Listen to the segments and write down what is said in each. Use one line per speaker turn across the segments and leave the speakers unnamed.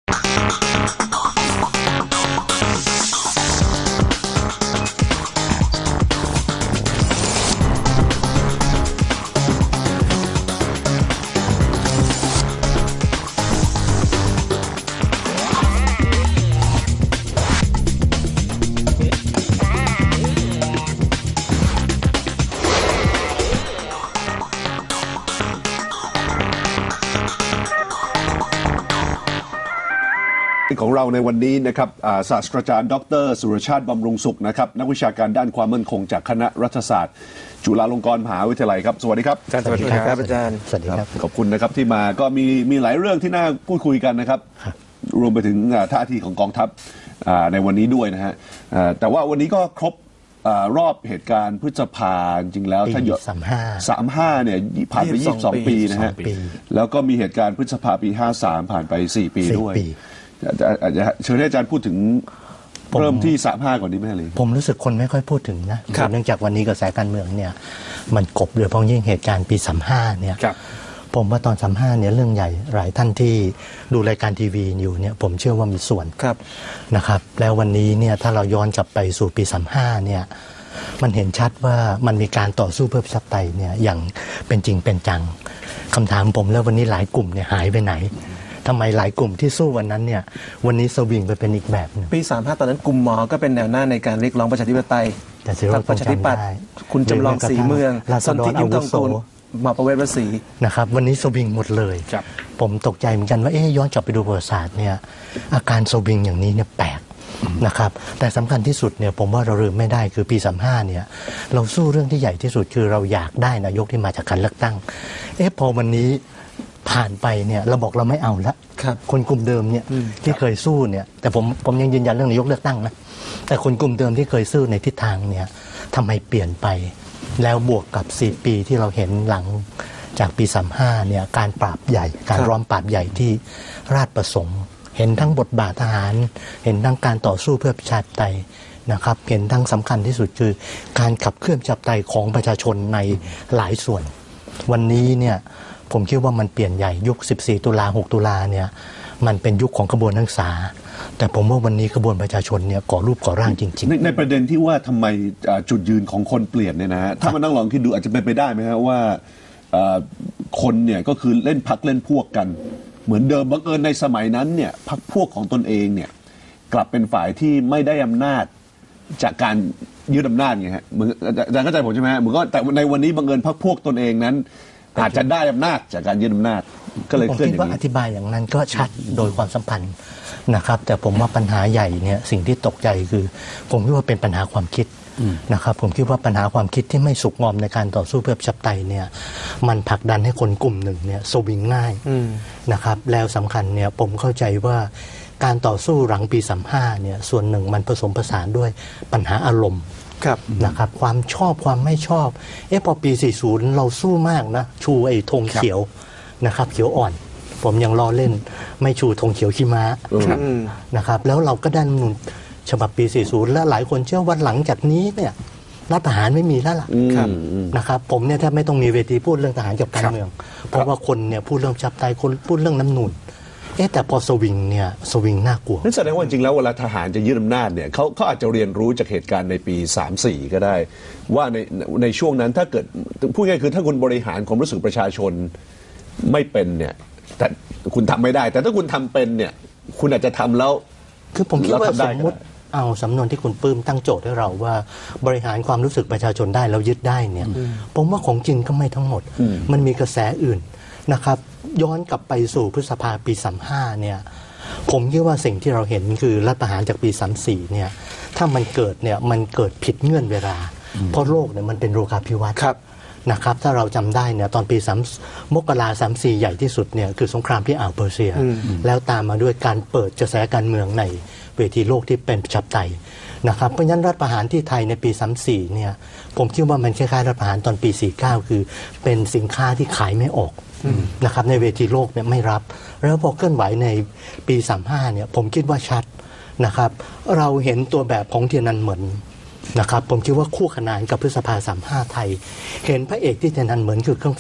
ของเราในวันนี้นะครับศาสตราจารย์ดร.สุรชาติบำรุงสุขนะครับนักวิชาการด้านความมั่นคงจากคณะรัฐศาสตร์จุฬาลงกรณ์มหาวิทยาลัยครับสวัสดีครับอาจารย์สวัสดีครับอาจารย์
สวัสดีครับ
ขอบคุณนะครับที่มาก็มีหลายเรื่องที่น่าพูดคุยกันนะครับรวมไปถึงท่าทีของกองทัพในวันนี้ด้วยนะฮะแต่ว่าวันนี้ก็ครบรอบเหตุการณ์พฤษภาจริงแล้วถ้าเยอะ35เนี่ยผ่านไป22ปีนะฮะแล้วก็มีเหตุการณ์พฤษภาปี53ผ่านไป4ปีด้วยเชิญให้อาจารย์พูดถึงเริ่มที่35ก่อนดีไหมเลย
ผมรู้สึกคนไม่ค่อยพูดถึงนะเนื่องจากวันนี้กระแสการเมืองเนี่ยมันกบโดยเฉพาะยิ่งเหตุการณ์ปี35เนี่ยผมว่าตอน35เนี่ยเรื่องใหญ่หลายท่านที่ดูรายการทีวีอยู่เนี่ยผมเชื่อว่ามีส่วนนะครับแล้ววันนี้เนี่ยถ้าเราย้อนกลับไปสู่ปี35เนี่ยมันเห็นชัดว่ามันมีการต่อสู้เพื่อประชาธิปไตยเนี่ยอย่างเป็นจริงเป็นจังคำถามผมแล้ววันนี้หลายกลุ่มเนี่ยหายไปไหนทำไมหลายกลุ่มที่สู้วันนั้นเนี่ยวันนี้สวิงไปเป็นอีกแบบนึง
ปี35ตอนนั้นกลุ่มหมอก็เป็นแนวหน้าในการเรียกร้องประชาธิปไตยประชาธิปัตย์คุณจำลองศรีเมือง
สนธิยิ้มทองกุล
หมอประเวศวสี
นะครับวันนี้สวิงหมดเลยผมตกใจเหมือนกันว่าย้อนกลับไปดูประวัติศาสตร์เนี่ยอาการสวิงอย่างนี้เนี่ยแปลกนะครับแต่สำคัญที่สุดเนี่ยผมว่าเราลืมไม่ได้คือปี35เนี่ยเราสู้เรื่องที่ใหญ่ที่สุดคือเราอยากได้นายกที่มาจากการเลือกตั้งพอวันนี้ผ่านไปเนี่ยเราบอกเราไม่เอาละคนกลุ่มเดิมเนี่ยที่เคยสู้เนี่ยแต่ผมยังยืนยันเรื่องนายกเลือกตั้งนะแต่คนกลุ่มเดิมที่เคยสู้ในทิศทางเนี่ยทำไมเปลี่ยนไปแล้วบวกกับ4ปีที่เราเห็นหลังจากปี35เนี่ยการปราบใหญ่การล้อมปราบใหญ่ที่ราชประสงค์เห็นทั้งบทบาททหารเห็นทั้งการต่อสู้เพื่อประชาธิปไตยนะครับเห็นทั้งสำคัญที่สุดคือการขับเคลื่อนประชาธิปไตยของประชาชนในหลายส่วนวันนี้เนี่ยผมคิดว่ามันเปลี่ยนใหญ่ยุค14ตุลา6ตุลาเนี่ยมันเป็นยุคของกระบวนการศึกษาแต่ผมว่าวันนี้กระบวนประชาชนเนี่ยก่อรูปก่อร่างจริง
ๆในประเด็นที่ว่าทำไมจุดยืนของคนเปลี่ยนเนี่ยนะฮะถ้ามานั่งลองคิดดูอาจจะเป็นไปได้ไหมฮะว่าคนเนี่ยก็คือเล่นพรรคเล่นพวกกันเหมือนเดิมบังเอิญในสมัยนั้นเนี่ยพรรคพวกของตนเองเนี่ยกลับเป็นฝ่ายที่ไม่ได้อำนาจจากการยึดอำนาจไงฮะเหมือนอาจารย์เข้าใจผมใช่ไหมฮะเหมือนก็แต่ในวันนี้บังเอิญพรรคพวกตนเองนั้นอาจจะได้อำนาจจากการยึดอำนาจก็เลยเคลื่อนอย่างนี้
ผมคิดว่าอธิบายอย่างนั้นก็ชัดโดยความสัมพันธ์นะครับแต่ผมว่าปัญหาใหญ่เนี่ยสิ่งที่ตกใจคือผมคิดว่าเป็นปัญหาความคิดนะครับผมคิดว่าปัญหาความคิดที่ไม่สุกงอมในการต่อสู้เพื่อประชาธิปไตยเนี่ยมันผลักดันให้คนกลุ่มหนึ่งเนี่ยสวิงง่ายนะครับแล้วสำคัญเนี่ยผมเข้าใจว่าการต่อสู้หลังปี35เนี่ยส่วนหนึ่งมันผสมผสานด้วยปัญหาอารมณ์นะครับความชอบความไม่ชอบพอปี40เราสู้มากนะชูไอ้ธงเขียวนะครับเขียวอ่อนผมยังล้อเล่นไม่ชูธงเขียวขี้ม้านะครับแล้วเราก็ได้รัฐธรรมนูญฉบับปี40และหลายคนเชื่อว่าหลังจากนี้เนี่ยรัฐประหารไม่มีแล้วล่ะนะครับผมเนี่ยแทบไม่ต้องมีเวทีพูดเรื่องทหารกับการเมืองเพราะว่าคนเนี่ยพูดเรื่องประชาธิปไตยคนพูดเรื่องน้ำนูนแต่พอสวิงเนี่ยสวิงน่ากลัว
นั่นแสดงว่าจริงแล้วเวลาทหารจะยึดอำนาจเนี่ยเขาอาจจะเรียนรู้จากเหตุการณ์ในปี34ก็ได้ว่าในช่วงนั้นถ้าเกิดพูดง่ายคือถ้าคุณบริหารความรู้สึกประชาชนไม่เป็นเนี่ยแต่คุณทำไม่ได้แต่ถ้าคุณทำเป็นเนี่ยคุณอาจจะทำแล้ว
คือผมคิดว่าสมมติเอาสำนวนที่คุณปื้มตั้งโจทย์ให้เราว่าบริหารความรู้สึกประชาชนได้แล้วยึดได้เนี่ยผมว่าของจริงก็ไม่ทั้งหมดมันมีกระแสอื่นนะครับย้อนกลับไปสู่พฤษภาปี35เนี่ยผมคิดว่าสิ่งที่เราเห็นคือรัฐประหารจากปี34เนี่ยถ้ามันเกิดเนี่ยมันเกิดผิดเงื่อนเวลาเพราะโลกเนี่ยมันเป็นโลกาภิวัตน์นะครับถ้าเราจำได้เนี่ยตอนปีมกรา34ใหญ่ที่สุดเนี่ยคือสงครามที่อ่าวเปอร์เซียแล้วตามมาด้วยการเปิดกระแสการเมืองในเวทีโลกที่เป็นประชาธิปไตยนะครับเพราะฉะนั้นรัฐประหารที่ไทยในปี34เนี่ยผมคิดว่ามันคล้ายๆรัฐประหารตอนปี49คือเป็นสินค้าที่ขายไม่ออกนะครับในเวทีโลกเนี่ยไม่รับแล้วพอเคลื่อนไหวในปี35เนี่ยผมคิดว่าชัดนะครับเราเห็นตัวแบบของเทียนนันเหมินนะครับผมคิดว่าคู่ขนานกับพฤษภา35ไทยเห็นพระเอกที่เทียนนันเหมินคือเครื่องแฟลช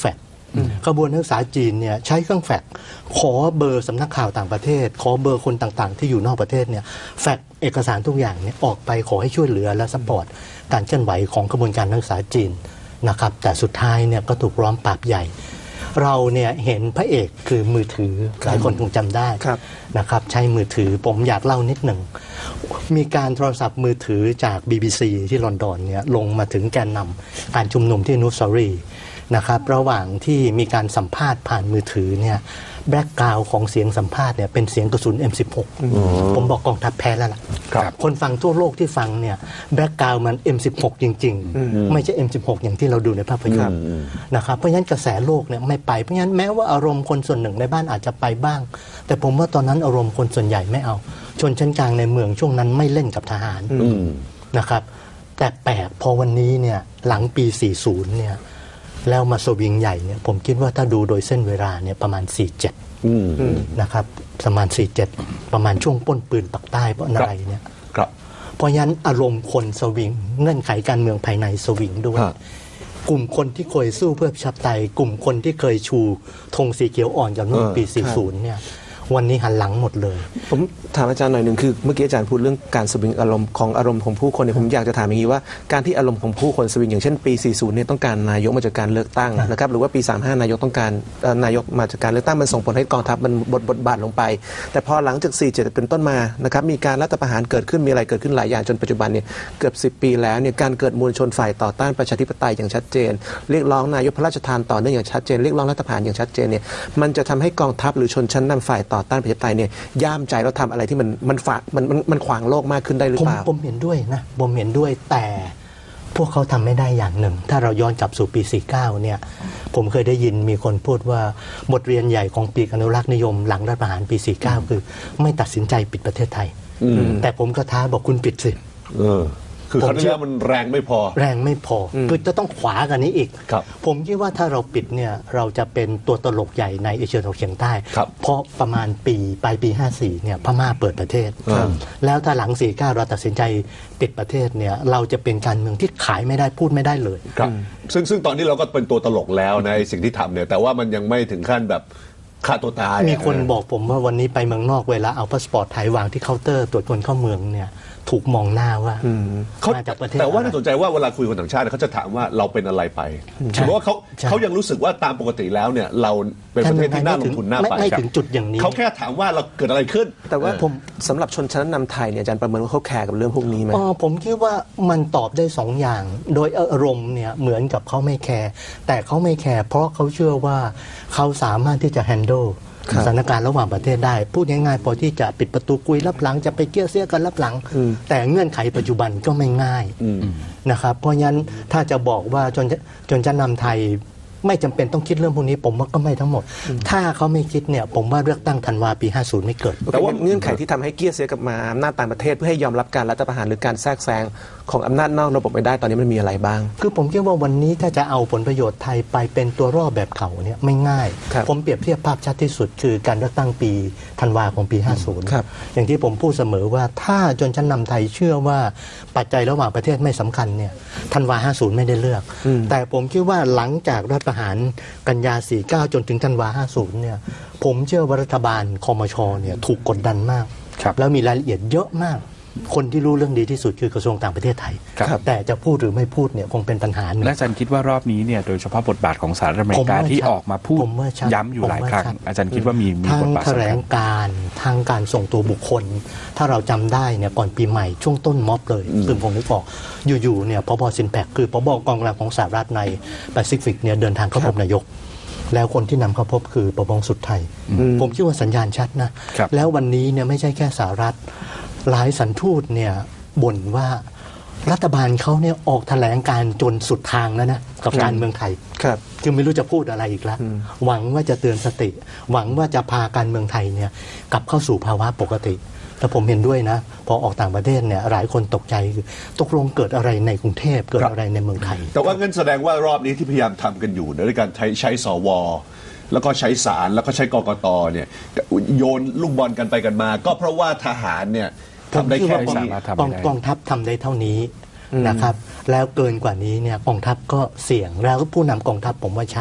ขบวนนักศึกษาจีนเนี่ยใช้เครื่องแฟกซ์ขอเบอร์สำนักข่าวต่างประเทศขอเบอร์คนต่างๆที่อยู่นอกประเทศเนี่ยแฟกซ์เอกสารทุกอย่างเนี่ยออกไปขอให้ช่วยเหลือและซัพพอร์ตการเคลื่อนไหวของขบวนการนักศึกษาจีนนะครับแต่สุดท้ายเนี่ยก็ถูกล้อมปราบใหญ่เราเนี่ยเห็นพระเอกคือมือถือหลายคนคงจำได้นะครับใช้มือถือผมอยากเล่านิดหนึ่งมีการโทรศัพท์มือถือจาก BBC ที่ลอนดอนเนี่ยลงมาถึงแกนนำการชุมนุมที่นูสซอรีนะครับระหว่างที่มีการสัมภาษณ์ผ่านมือถือเนี่ยแบ็กกราวด์ของเสียงสัมภาษณ์เนี่ยเป็นเสียงกระสุน M16 ผมบอกกองทัพแพ้แล้วล่ะคนฟังทั่วโลกที่ฟังเนี่ยแบ็กกราวด์มัน M16 จริงๆไม่ใช่ M16 อย่างที่เราดูในภาพยนตร์นะครับเพราะฉะนั้นกระแสโลกเนี่ยไม่ไปเพราะฉะนั้นแม้ว่าอารมณ์คนส่วนหนึ่งในบ้านอาจจะไปบ้างแต่ผมว่าตอนนั้นอารมณ์คนส่วนใหญ่ไม่เอาชนชั้นกลางในเมืองช่วงนั้นไม่เล่นกับทหารนะครับแต่แปลกพอวันนี้เนี่ยหลังปี 40 เนี่ยแล้วมาสวิงใหญ่เนี่ยผมคิดว่าถ้าดูโดยเส้นเวลาเนี่ยประมาณ 47 นะครับประมาณ 47 ประมาณช่วงป้นปืนปักใต้เพราะอะไรเนี่ยเพราะฉะนั้นอารมณ์คนสวิงเงื่อนไขการเมืองภายในสวิงด้วยกลุ่มคนที่เคยสู้เพื่อประชาธิปไตยกลุ่มคนที่เคยชูธงสีเขียวอ่อนกับนู่นปี 40 เนี่ยวันนี้หันหลังหมดเลย
ผมถามอาจารย์หน่อยหนึ่งคือเมื่อกี้อาจารย์พูดเรื่องการสวิงอารมณ์ของผู้คนเนี่ยผมอยากจะถามอย่างนี้ว่าการที่อารมณ์ของผู้คนสวิงอย่างเช่นปี 40 เนี่ยต้องการนายกมาจากการเลือกตั้งนะครับหรือว่าปี 35 นายกต้องการนายกมาจากการเลือกตั้งมันส่งผลให้กองทัพมันบทบาทลงไปแต่พอหลังจาก 47 เป็นต้นมานะครับมีการรัฐประหารเกิดขึ้นมีอะไรเกิดขึ้นหลายอย่างจนปัจจุบันเนี่ยเกือบ10 ปีแล้วเนี่ยการเกิดมวลชนฝ่ายต่อต้านประชาธิปไตยอย่างชัดเจนเรียกร้องนายกพระราชทานต่อเนื่องอย่างชัดเจนเรียกร้องรัฐประหารอย่างชัดเจนเนี่ยมันจะทำให้กองทัพหรือชนชั้นนำฝ่ายต่อต้านประชาธิปไตยเนี่ยย่ามใจแล้วทำอะไรที่มันขวางโลกมากขึ้นได้หรือเปล่า
ผมเห็นด้วยนะผมเห็นด้วยแต่พวกเขาทำไม่ได้อย่างหนึ่งถ้าเราย้อนกลับสู่ปี 49 เนี่ยผมเคยได้ยินมีคนพูดว่าบทเรียนใหญ่ของปีอนุรักษ์นิยมหลังรัฐประหารปี 49 คือไม่ตัดสินใจปิดประเทศไทยแต่ผมก็ท้าบอกคุณปิดสิ
คือครั้งนี้มันแรงไม่พอ
คือจะต้องขวากันนี้อีกผมคิดว่าถ้าเราปิดเนี่ยเราจะเป็นตัวตลกใหญ่ในเอเชียตะวันออกเฉียงใต้เพราะประมาณปลายปี 54 เนี่ยพม่าเปิดประเทศแล้วถ้าหลัง 49 เราตัดสินใจปิดประเทศเนี่ยเราจะเป็นการเมืองที่ขายไม่ได้พูดไม่ได้เลย
ซึ่งตอนนี้เราก็เป็นตัวตลกแล้วในสิ่งที่ทำเนี่ยแต่ว่ามันยังไม่ถึงขั้นแบบฆ่าตัวตาย
มีคนบอกผมว่าวันนี้ไปเมืองนอกเวลาเอาพาสปอร์ตไทยวางที่เคาน์เตอร์ตรวจคนเข้าเมืองเนี่ยถูกมองหน้าว่า
มาจากประเทศแต่ว่าน่าสนใจว่าเวลาคุยคนต่างชาติเขาจะถามว่าเราเป็นอะไรไปเพราะว่าเขายังรู้สึกว่าตามปกติแล้วเนี่ยเราเป็นประเทศที่น่าลงทุนน่าไป
ไม่ถึงจุดอย่างนี้
เขาแค่ถามว่าเราเกิดอะไรขึ้น
แต่ว่าผมสำหรับชนชั้นนำไทยเนี่ยอาจารย์ประเมินว่าเขาแคร์กับเรื่องพวกนี้ไหม
ผมคิดว่ามันตอบได้2 อย่างโดยอารมณ์เนี่ยเหมือนกับเขาไม่แคร์แต่เขาไม่แคร์เพราะเขาเชื่อว่าเขาสามารถที่จะ handleสถานการณ์ระหว่างประเทศได้พูดง่ายๆพอที่จะปิดประตูคุยรับหลังจะไปเกี้ยเสียกันรับหลังแต่เงื่อนไขปัจจุบันก็ไม่ง่ายนะครับเพราะงั้นถ้าจะบอกว่าจนจะนำไทยไม่จำเป็นต้องคิดเรื่องพวกนี้ผมว่าก็ไม่ทั้งหมดถ้าเขาไม่คิดเนี่ยผมว่าเลือกตั้งธันวาปี 50 ไม่เกิด
แต่ว่าเงื่อนไขที่ทำให้เกี้ยเสียกับมาอำนาจต่างประเทศเพื่อให้ยอมรับการรัฐประหารหรือการแทรกแซงของอำนาจนอกระบบไม่ได้ตอนนี้มันมีอะไรบ้าง
คือผมคิดว่าวันนี้ถ้าจะเอาผลประโยชน์ไทยไปเป็นตัวรอบแบบเขาเนี่ยไม่ง่ายผมเปรียบเทียบภาพชัดที่สุดคือการเลือกตั้งปีธันวาของปี 50อย่างที่ผมพูดเสมอว่าถ้าชนชั้นนำไทยเชื่อว่าปัจจัยระหว่างประเทศไม่สำคัญเนี่ยธันวา 50 ไม่ได้เลือกแต่ผมคิดว่าหลังจากรัฐประหารกันยา 49 จนถึงธันวา 50 เนี่ยผมเชื่อว่ารัฐบาลคมช.เนี่ยถูกกดดันมากแล้วมีรายละเอียดเยอะมากคนที่รู้เรื่องดีที่สุดคือกระทรวงต่างประเทศไทยแต่จะพูดหรือไม่พูดเนี่ยคงเป็นปัญหา
และอาจารย์คิดว่ารอบนี้เนี่ยโดยเฉพาะบทบาทของสหรัฐอเมริกาที่ออกมาพูดย้ำอยู่หลายครั้งอาจารย์คิดว่ามีบทบาท
ทั้งแถลงการทางการส่งตัวบุคคลถ้าเราจำได้เนี่ยก่อนปีใหม่ช่วงต้นม็อบเลยซึ่งผมนึกออกอยู่ๆเนี่ยผบ.ซินแพคคือผบ.กองกำลังของสหรัฐในแปซิฟิกเนี่ยเดินทางเข้าพบนายกแล้วคนที่นำเข้าพบคือประวงสุดไทยผมคิดว่าสัญญาณชัดนะแล้ววันนี้เนี่ยไม่ใช่แค่สหรัฐหลายสถานทูตเนี่ยบ่นว่ารัฐบาลเขาเนี่ยออกแถลงการจนสุดทางแล้วนะกับการเมืองไทยคือไม่รู้จะพูดอะไรอีกแล้วหวังว่าจะเตือนสติหวังว่าจะพาการเมืองไทยเนี่ยกลับเข้าสู่ภาวะปกติแต่ผมเห็นด้วยนะพอออกต่างประเทศเนี่ยหลายคนตกใจคือตกลงเกิดอะไรในกรุงเทพเกิดอะไรในเมืองไทย
แต่ว่างั้นแสดงว่ารอบนี้ที่พยายามทำกันอยู่ด้วยการใช้สวแล้วก็ใช้ศาลแล้วก็ใช้กกตเนี่ยโยนลูกบอลกันไปกันมาก็เพราะว่าทหารเนี่ยทำได้แค่
กองทัพทำได้เท่านี้นะครับแล้วเกินกว่านี้เนี่ยกองทัพก็เสี่ยงแล้วผู้นำกองทัพผมว่าชัด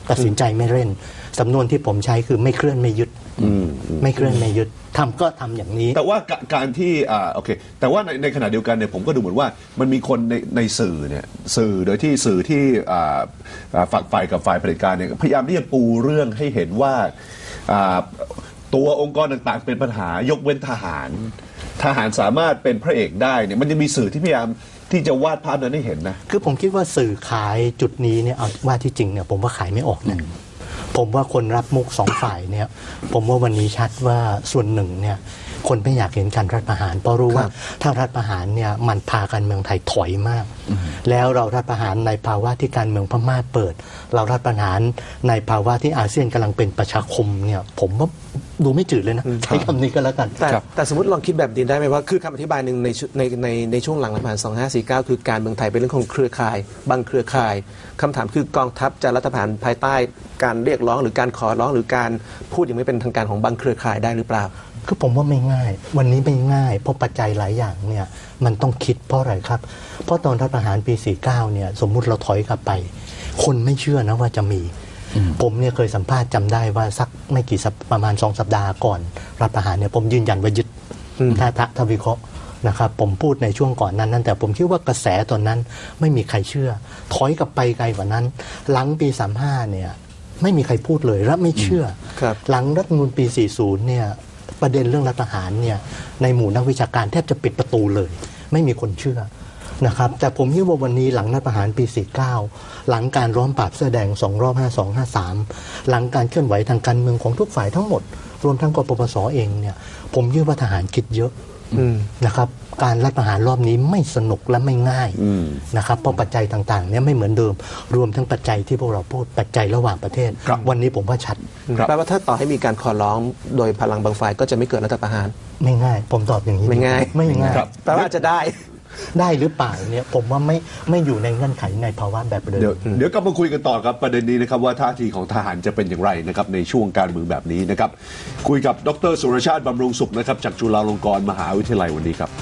ตัดสินใจไม่เล่นสำนวนที่ผมใช้คือไม่เคลื่อนไม่ยึดไม่เคลื่อนไม่ยึดทำก็ทำอย่างนี้
แต่ว่าการที่โอเคแต่ว่าในขณะเดียวกันเนี่ยผมก็ดูเหมือนว่ามันมีคนในสื่อเนี่ยสื่อโดยที่สื่อที่ฝักฝ่ายกับฝ่ายเผด็จการเนี่ยพยายามที่จะปูเรื่องให้เห็นว่าตัวองค์กรต่างๆเป็นปัญหายกเว้นทหารสามารถเป็นพระเอกได้เนี่ยมันจะมีสื่อที่พยายามที่จะวาดภาพนั้นให้เห็นนะ
คือผมคิดว่าสื่อขายจุดนี้เนี่ยเอาว่าที่จริงเนี่ยผมว่าขายไม่ออกนะผมว่าคนรับมุกสองฝ่ายเนี่ยผมว่าวันนี้ชัดว่าส่วนหนึ่งเนี่ยคนไม่อยากเห็นการรัฐประหารเพราะรู้ว่าถ้ารัฐประหารเนี่ยมันพาการเมืองไทยถอยมากแล้วเรารัฐประหารในภาวะที่การเมืองพม่าเปิดเรารัฐประหารในภาวะที่อาเซียนกำลังเป็นประชาคมเนี่ยผมว่าดูไม่จืดเลยนะใช้คำนี้ก็แล้วกัน
แต่สมมติลองคิดแบบนี้ได้ไหมว่าคือคำอธิบายหนึ่งในช่วงหลังรัฐประหาร2549คือการเมืองไทยเป็นเรื่องของเครือข่ายบางเครือข่ายคำถามคือกองทัพจะรัฐประหารภายใต้การเรียกร้องหรือการขอร้องหรือการพูดอย่างไม่เป็นทางการของบางเครือข่ายได้หรือเปล่า
คือผมว่าไม่ง่ายวันนี้ไม่ง่ายเพราะปัจจัยหลายอย่างเนี่ยมันต้องคิดเพราะอะไรครับเพราะตอนรัฐประหารปี49เนี่ยสมมุติเราถอยกลับไปคนไม่เชื่อนะว่าจะมีผมเนี่ยเคยสัมภาษณ์จำได้ว่าสักไม่กี่ประมาณ2 สัปดาห์ก่อนรัฐประหารเนี่ยผมยืนยันว่ายึดถ้าวิเคราะห์นะครับผมพูดในช่วงก่อนนั้นแต่ผมคิดว่ากระแสตอนนั้นไม่มีใครเชื่อถอยกลับไปไกลกว่านั้นหลังปี35เนี่ยไม่มีใครพูดเลยและไม่เชื่อหลังรัฐธรรมนูญปี40เนี่ยประเด็นเรื่องรัฐประหารเนี่ยในหมู่นักวิชาการแทบจะปิดประตูเลยไม่มีคนเชื่อนะครับแต่ผมคิดว่าวันนี้หลังรัฐประหารปี49หลังการล้อมปราบเสื้อแดง2 รอบ52 53หลังการเคลื่อนไหวทางการเมืองของทุกฝ่ายทั้งหมดรวมทั้งกปปสเองเนี่ยผมคิดว่าทหารคิดเยอะนะครับการรัฐประหารรอบนี้ไม่สนุกและไม่ง่ายนะครับเพราะปัจจัยต่างๆเนี่ยไม่เหมือนเดิมรวมทั้งปัจจัยที่พวกเราพูดปัจจัยระหว่างประเทศวันนี้ผมว่าชัด
แปลว่าถ้าต่อให้มีการขอร้องโดยพลังบางฝ่ายก็จะไม่เกิดรัฐประหาร
ไม่ง่ายผมตอบอย่างนี้
ไม่ง่ายแปลว่าจะ
ได้หรือเปล่าเนี่ยผมว่าไม่อยู่ในเงื่อนไขในภาวะแบบเดิม
เดี๋ยวกลับมาคุยกันต่อครับประเด็นนี้นะครับว่าท่าทีของทหารจะเป็นอย่างไรนะครับในช่วงการเมืองแบบนี้นะครับคุยกับดร.สุรชาติบำรุงสุขนะครับจากจุฬาลงกรณ์มหาวิทยาลัยวันนี้ครับ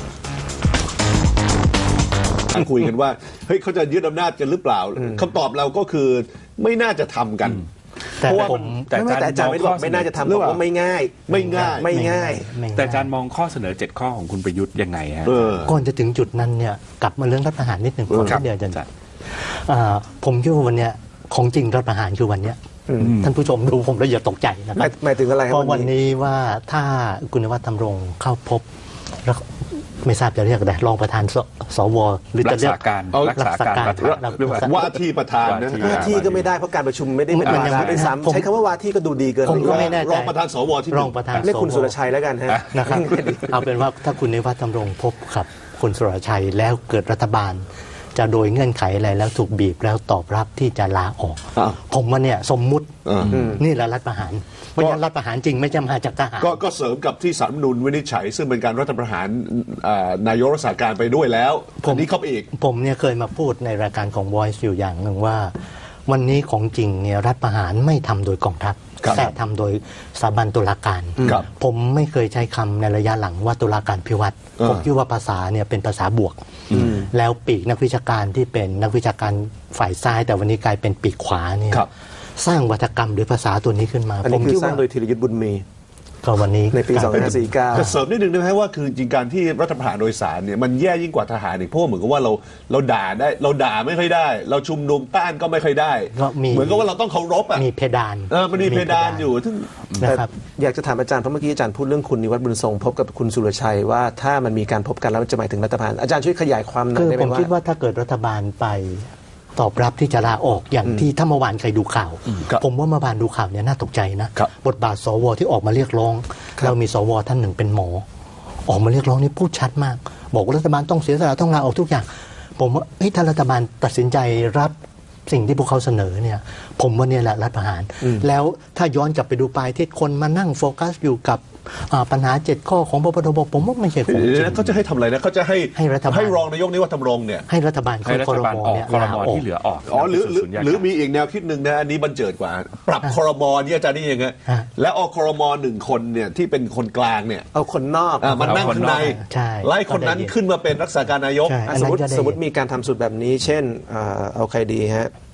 คุยกันว่าเฮ้ยเขาจะยึดอำนาจกันหรือเปล่าคำตอบเราก็คือไม่น่าจะทำกัน
เพราะว่า
แต่อาจารย์ไม่น่าจะทำเพราะว่าไม่ง่าย
แต่อาจารย์มองข้อเสนอ7 ข้อของคุณประยุทธ์ยังไงฮะ
ก่อนจะถึงจุดนั้นเนี่ยกลับมาเรื่องรัฐประหารนิดหนึ่งก่อนที่เดียวอาจารย์ผมคิดว่าวันนี้ของจริงรัฐประหารคือวันนี้ท่านผู้ชมดูผมแล้วอย่าตกใจนะครับ
หมายถึงอะไร
เพราะวันนี้ว่าถ้าคุณนวัฒน์ธรรมรงค์เข้าพบไม่ทราบจะเรียกอะไรรองประธานสวหรือจะเรียก
รักษาการ
ว่าที่ประธานนะ
ว่าที่ก็ไม่ได้เพราะการประชุมไม่ได้เป็นวาระด้วยซ้ำใช้คำว่าว่าที่ก็ดูดีเกิน
รองประธานสวที่
รองประธาน
เรียกคุณสุรชัยแล้วกันฮะ
นะครับเอาเป็นว่าถ้าคุณนวัฒน์ธรรมรงค์พบกับคุณสุรชัยแล้วเกิดรัฐบาลจะโดยเงื่อนไขอะไรแล้วถูกบีบแล้วตอบรับที่จะลาออกผมว่าเนี่ยสมมุตินี่แหละรัฐประหารเพราะฉะนั้นรัฐประหารจริงไม่ใช่มาจากทหาร
ก็เสริมกับที่ศาลรัฐธรรมนูญวินิจฉัยซึ่งเป็นการรัฐประหารนายกรักษาการไปด้วยแล้วอันนี้เข้าไปอีก
ผมเนี่ยเคยมาพูดในรายการของ Voice อยู่อย่างหนึ่งว่าวันนี้ของจริงเนี่ยรัฐประหารไม่ทำโดยกองทัพแต่ทำโดยสถาบันตุลาการผมไม่เคยใช้คำในระยะหลังว่าตุลาการพิวัตรผมคิดว่าภาษาเนี่ยเป็นภาษาบวกแล้วปีกนักวิชาการที่เป็นนักวิชาการฝ่ายซ้ายแต่วันนี้กลายเป็นปีกขวาเนี่ยสร้างวัฒกรรมหรือภาษาตัวนี้ขึ้นมา
ผมคิดว่าสร้างโดยธีรยุทธบุญมี
ก็วันนี้
ในปี2549
จะเสริมนิดนึงได้ไหมว่าคือจริงการที่รัฐประหารโดยสารเนี่ยมันแย่ยิ่งกว่าทหารอีกเพราะเหมือนกับว่าเราด่าได้เราด่าไม่ค่อยได้เราชุมนุมต้านก็ไม่ค่อยได้เหมือนกับว่าเราต้องเคารพ
มีเพดาน
มันมีเพดานอยู่ทึ่ง
นะครับอยากจะถามอาจารย์เพราะเมื่อกี้อาจารย์พูดเรื่องคุณนิวัฒน์บุญทรงพบกับคุณสุรชัยว่าถ้ามันมีการพบกันแล้วจะหมายถึงรัฐประหารอาจารย์ช่วยขยายความหน่อยได้ไหมว่า
ผมคิดว่าถ้าเกิดรัฐบาลไปตอบรับที่จะลาออกอย่างที่ถ้าเมื่อวานใครดูข่าวผมว่าเมื่อวานดูข่าวเนี่ยน่าตกใจนะบทบาทสวที่ออกมาเรียกร้องเรามีสวท่านหนึ่งเป็นหมอออกมาเรียกร้องนี่พูดชัดมากบอกว่ารัฐบาลต้องเสียสละต้องลาออกทุกอย่างผมว่าถ้ารัฐบาลตัดสินใจรับสิ่งที่พวกเขาเสนอเนี่ยผมว่าเนี่ยแหละรัฐประหารแล้วถ้าย้อนกลับไปดูปลายที่คนมานั่งโฟกัสอยู่กับปัญหา7 ข้อของพบทบผมว่าไม่ใช่ของจริง
เขาจะให้ทำอะไรนะเขาจะให้รองนายกนิวัฒน์ธรรมรงค์เนี่ย
ให้รัฐบาล
ครมเนี่ยครมที่เหลือออก
หรือมีอีกแนวคิดหนึ่งนะอันนี้บันเจิดกว่าปรับครมเนี่ยอาจารย์นี่ยังไงแล้วเอาครม1 คนเนี่ยที่เป็นคนกลางเนี่ย
เอาคนนอก
มันนั่งข้างในไล่คนนั้นขึ้นมาเป็นรักษาการนายก
สมมติมีการทำสูตรแบบนี้เช่นเอาใครดีฮะ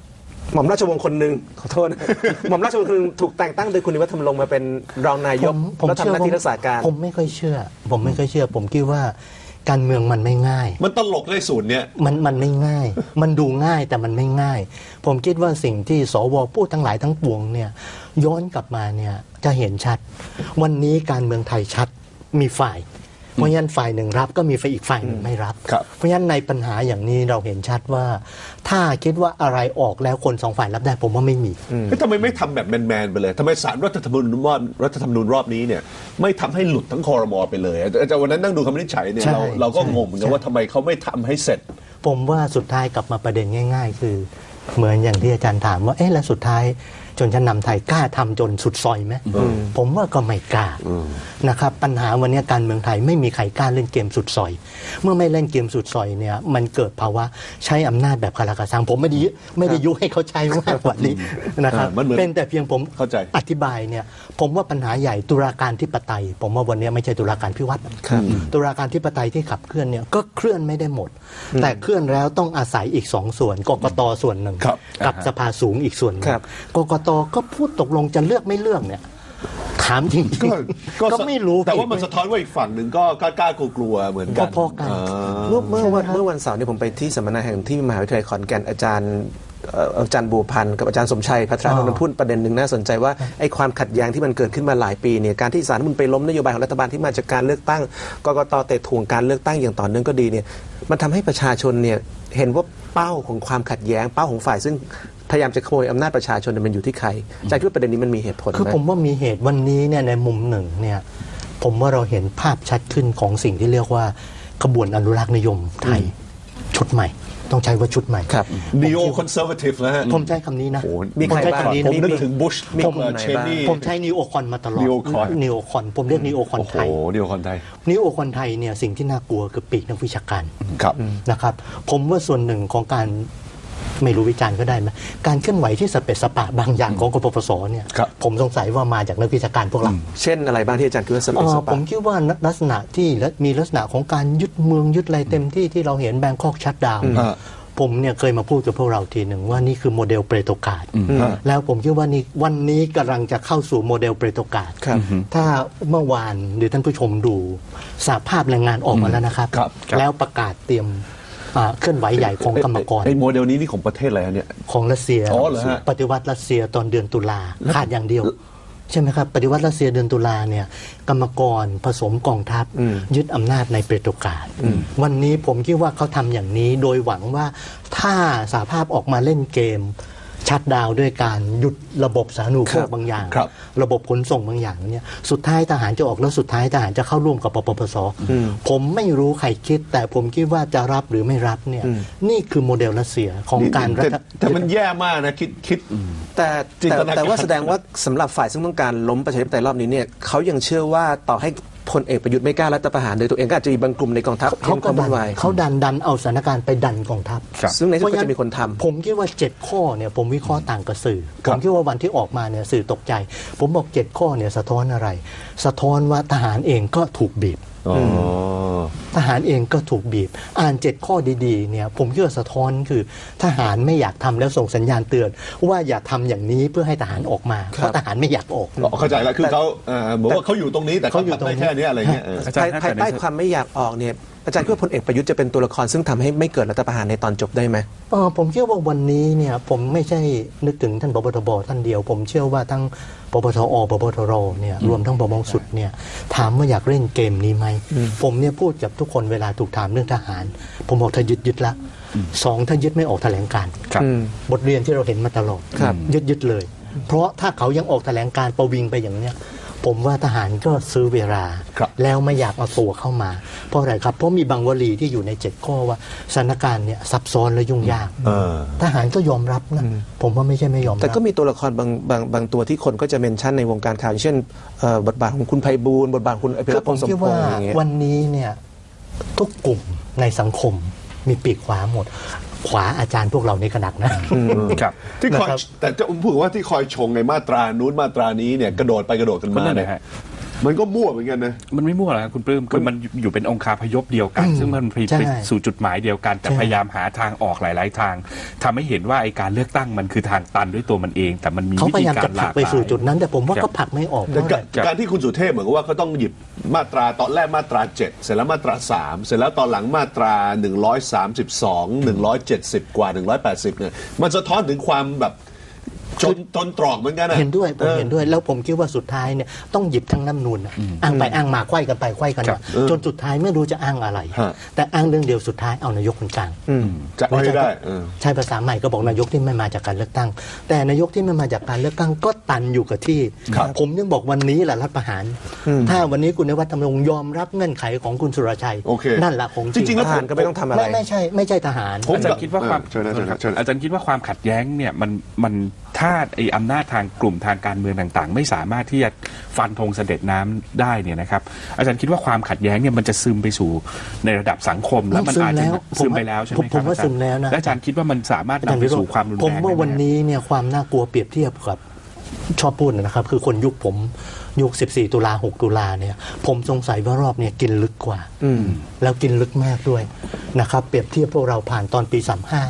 หม่อมราชวงศ์คนหนึ่งขอโทษนะ หม่อมราชวงศ์คนหนึ่งถูกแต่งตั้งโดยคุณนิวัฒน์ธรรมรงค์มาเป็นรองนายกแล้วทำหน้าที่รักษาการ
ผมไม่ค่อยเชื่อผมคิดว่าการเมืองมันไม่ง่าย
มันตลกในสูตรเนี้ย
มันไม่ง่ายมันดูง่ายแต่มันไม่ง่ายผมคิดว่าสิ่งที่สวพูดทั้งหลายทั้งปวงเนี่ยย้อนกลับมาเนี่ยจะเห็นชัดวันนี้การเมืองไทยชัดมีฝ่ายเพราะฉะนั้นฝ่ายหนึ่งรับก็มีฝ่ายอีกฝ่ายหนึ่งไม่รับเพราะฉะนั้นในปัญหาอย่างนี้เราเห็นชัดว่าถ้าคิดว่าอะไรออกแล้วคนสองฝ่ายรับได้ผมว่าไม่มี
ทำไมไม่ทำแบบแมนๆไปเลยทำไมศาลรัฐธรรมนูญรอบนี้เนี่ยไม่ทำให้หลุดทั้งครม.ไปเลยแต่วันนั้นนั่งดูคำวินิจฉัยเนี่ยเราก็งงเหมือนกันว่าทำไมเขาไม่ทำให้เสร็จ
ผมว่าสุดท้ายกลับมาประเด็นง่ายๆคือเหมือนอย่างที่อาจารย์ถามว่าแล้วสุดท้ายชนชั้นนำไทยกล้าทำจนสุดซอยไหมผมว่าก็ไม่กล้านะครับปัญหาวันนี้การเมืองไทยไม่มีใครกล้าเล่นเกมสุดซอยเมื่อไม่เล่นเกมสุดซอยเนี่ยมันเกิดภาวะใช้อำนาจแบบคาราคาซังผมไม่ได้ยุให้เขาใช้มากกว่านี้นะครับเป็นแต่เพียงผมอธิบายเนี่ยผมว่าปัญหาใหญ่ตุลาการธิปไตยผมว่าวันนี้ไม่ใช่ตุลาการพิวัตรตุลาการธิปไตยที่ขับเคลื่อนเนี่ยก็เคลื่อนไม่ได้หมดแต่เคลื่อนแล้วต้องอาศัยอีก2ส่วนกกตส่วนหนึ่งกับสภาสูงอีกส่วนนึงกกตก็พูดตกลงจะเลือกไม่เลือกเนี่ยถามจริงๆก็ไม่รู้
แต่ว่ามันสะท้อนว่าอีกฝั่งหนึ่งก็กล้ากลัวเหมือนกัน
พอกัน
เมื่อวันเสาร์เนี่ยผมไปที่สัมมนาแห่งที่มหาวิทยาลัยขอนแก่นอาจารย์บัวพันธ์กับอาจารย์สมชัยพัทรานนท์พูดประเด็นหนึ่งน่าสนใจว่าไอ้ความขัดแย้งที่มันเกิดขึ้นมาหลายปีเนี่ยการที่ศาลมันไปล้มนโยบายของรัฐบาลที่มาจากการเลือกตั้งกกต.เตะถ่วงการเลือกตั้งอย่างต่อเนื่องก็ดีเนี่ยมันทำให้ประชาชนเนี่ยเห็นว่าเป้าของความขัดแย้งเป้าของฝ่ายซึ่งพยายามจะขโมยอำนาจประชาชนมันอยู่ที่ใครใจคิดว่าประเด็นนี้มันมีเหตุผลไหม
คือผมว่ามีเหตุวันนี้เนี่ยในมุมหนึ่งเนี่ยผมว่าเราเห็นภาพชัดขึ้นของสิ่งที่เรียกว่าขบวนอนุรักษ์นิยมไทยชุดใหม่ต้องใช้ว่าชุดใหม่
ครับ neo conservative นะฮะ
ผมใช้คำนี้นะ
มีใครบ้าง
ผมนึกถึงบุช
เชนนี่ผมใช้ neo con มาตลอด neo con ผมเรียก neo con ไทย
neo con ไทย
neo con ไทยเนี่ยสิ่งที่น่ากลัวคือปีกนักวิชาการนะครับผมว่าส่วนหนึ่งของการไม่รู้วิจารณ์ก็ได้ไหมการเคลื่อนไหวที่สเปซสปะบางอย่างของกปปสเนี่ยผมสงสัยว่ามาจากนักวิชาการพวกเรา
เช่นอะไรบ้างที่อาจารย์คิดว่าสเปซสปะ
ผมคิดว่าลักษณะที่มีลักษณะของการยึดเมืองยึดอะไรเต็มที่ที่เราเห็นแบงคอกชัตดาวน์ผมเนี่ยเคยมาพูดกับพวกเราทีหนึ่งว่านี่คือโมเดลเปรโตกาดแล้วผมคิดว่านี่วันนี้กำลังจะเข้าสู่โมเดลเปรโตกาดถ้าเมื่อวานหรือท่านผู้ชมดูสหภาพแรงงานออกมาแล้วนะครับแล้วประกาศเตรียมเคลื่อนไหวใหญ่ของกรรมกร
ไอ้โมเดลนี้นี่ของประเทศอะไรเนี่ย
ของรัสเซียปฏิวัติรัสเซียตอนเดือนตุลาขาดอย่างเดียวใช่ไหมครับปฏิวัติรัสเซียเดือนตุลาเนี่ยกรรมกรผสมกองทัพยึดอำนาจในเปโตรกาดวันนี้ผมคิดว่าเขาทำอย่างนี้โดยหวังว่าถ้าสหภาพออกมาเล่นเกมชัดดาวด้วยการหยุดระบบสาธารณูปโภคบางอย่างระบบขนส่งบางอย่างเนี่ยสุดท้ายทหารจะออกแล้วสุดท้ายทหารจะเข้าร่วมกับปปสผมไม่รู้ใครคิดแต่ผมคิดว่าจะรับหรือไม่รับเนี่ยนี่คือโมเดลรัสเซียของการรัฐ
แต่มันแย่มากนะคิด
แต่ว่าแสดงว่าสำหรับฝ่ายซึ่งต้องการล้มประชาธิปไตยรอบนี้เนี่ยเขายังเชื่อว่าต่อให้พลเอกประยุทธ์ไม่กล้ารัฐประหารโดยตัวเองก็อาจจะมีบางกลุ่มในกองทัพ
เขาดันเอาสถานการณ์ไปดันกองทัพ
ซึ่งในที่สุดก็จะมีคนทำ
ผมคิดว่า7ข้อเนี่ยผมวิเคราะห์ต่างกับสื่อผมคิดว่าวันที่ออกมาเนี่ยสื่อตกใจผมบอก7ข้อเนี่ยสะท้อนอะไรสะท้อนว่าทหารเองก็ถูกบีบทหารเองก็ถูกบีบอ่าน7ข้อดีๆเนี่ยผมคิดว่าสะท้อนคือทหารไม่อยากทำแล้วส่งสัญญาณเตือนว่าอย่าทำอย่างนี้เพื่อให้ทหารออกมาเพราะทหารไม่อยากออก
เข้าใจแล้วคือเขาบอกว่าเขาอยู่ตรงนี้แต่เขาอยู่ตรงแค่นี้อะไรเงี้ย
ภายใต้ความไม่อยากออกเนี่ยอาจารย์คิดว่าพลเอกประยุทธ์จะเป็นตัวละครซึ่งทำให้ไม่เกิดรัฐประหารในตอนจบได้ไหม
ผมเชื่อว่าวันนี้เนี่ยผมไม่ใช่นึกถึงท่านปปทบท่านเดียวผมเชื่อว่าทั้งปปทอปปทรเนี่ยรวมทั้งปปงสุดเนี่ยถามว่าอยากเล่นเกมนี้ไหมผมเนี่ยพูดกับทุกคนเวลาถูกถามเรื่องทหารผมบอกถ้ายึดละ2ถ้ายึดไม่ออกแถลงการบทเรียนที่เราเห็นมาตลอดยึดเลยเพราะถ้าเขายังออกแถลงการประวิงไปอย่างเนี้ยผมว่าทหารก็ซื้อเวลาแล้วไม่อยากเอาตัวเข้ามาเพราะอะไรครับเพราะมีบางวลีที่อยู่ใน7ข้อว่าสถานการณ์เนี่ยซับซ้อนและยุ่งยากทหารก็ยอมรับนะผมว่าไม่ใช่ไม่ยอมรับ
แต่ก็มีตัวละครบางตัวที่คนก็จะเมนชั่นในวงการข่าวเช่นบทบาทของคุณไพบูลย์บทบาทคุณอภิรักษ์ พงษ์สมพงษ์อย่างเงี้ย
วันนี้เนี่ยทุกกลุ่มในสังคมมีปีกขวาหมดขวาอาจารย์พวกเราในขนาดนะครับ
ที่คอยแต่จะพูดว่าที่คอยชงในมาตรานู้นมาตรานี้เนี่ยกระโดดไปกระโดดกันมาเนี่ยมันก็มั่วเหมือนกันนะ
มันไม่มั่วหรอกคุณปลื้มคือมันอยู่เป็นองคาพยพเดียวกันซึ่งมันไปสู่จุดหมายเดียวกันแต่พยายามหาทางออกหลายๆทางทำให้เห็นว่าไอ้การเลือกตั้งมันคือทางตันด้วยตัวมันเองแต่มันมีวิธีการหลากหลายไปสู่จุดนั้น
แต่ผมว่าก็ผลักไม่ออก
การที่คุณสุเทพเหมือนกับว่าเขาต้องหยิบมาตราตอนแรกมาตรา7เสร็จแล้วมาตรา3เสร็จแล้วตอนหลังมาตรา132 170กว่า180เนี่ยมันสะท้อนถึงความแบบจนตรอกเหมือนกันนะ
เห็นด้วยผมเห็นด้วยแล้วผมคิดว่าสุดท้ายเนี่ยต้องหยิบทั้งน้ำนูนอ้างไปอ้างมาไขว้กันไปไขว้กันมาจนสุดท้ายไม่รู้จะอ้างอะไรแต่อ้างเรื่องเดียวสุดท้ายเอานายกคนกลาง
จะไม่ได้
ใช้ภาษาใหม่ก็บอกนายกที่ไม่มาจากการเลือกตั้งแต่นายกที่ไม่มาจากการเลือกตั้งก็ตันอยู่กับที่ผมยังบอกวันนี้แหละรัฐประหารถ้าวันนี้คุณนวัฒน์ ธรรมรงค์ยอมรับเงื่อนไขของคุณสุรชัยนั่นแหละของ
จริงแล้วทหารก็ไม่ต้องทำอะไร
ไม่ใช่ทหาร
อาจารย์คิดว่าความขัดแย้งเนี่ยมันถ้าไอ้อำนาจทางกลุ่มทางการเมืองต่างๆไม่สามารถที่จะฟันธงเสด็จน้ำได้เนี่ยนะครับอาจารย์คิดว่าความขัดแย้งเนี่ยมันจะซึมไปสู่ในระดับสังคมแล้วมันอาจจะซึมไปแล้วใช่ไหมครับ
ผมว่าซึมแล้วนะ
และอาจารย์คิดว่ามันสามารถนำไปสู่ความรุนแรง
ผมว่าวันนี้เนี่ยความน่ากลัวเปรียบเทียบกับชอบพูดนะครับคือคนยุคผมยุค14 ตุลา 6 ตุลาเนี่ยผมสงสัยว่ารอบเนี่ยกินลึกกว่าแล้วกินลึกมากด้วยนะครับเปรียบเทียบพวกเราผ่านตอนปี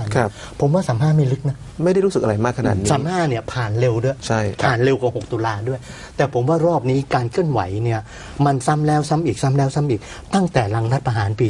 35ผมว่า35ไม่ลึกนะ
ไม่ได้รู้สึกอะไรมากขนาดนี้
35เนี่ยผ่านเร็วด้วยผ่านเร็วกว่า6 ตุลาด้วยแต่ผมว่ารอบนี้การเคลื่อนไหวเนี่ยมันซ้ำแล้วซ้ำอีกซ้ำแล้วซ้ำอีกตั้งแต่หลังรัฐประหารปี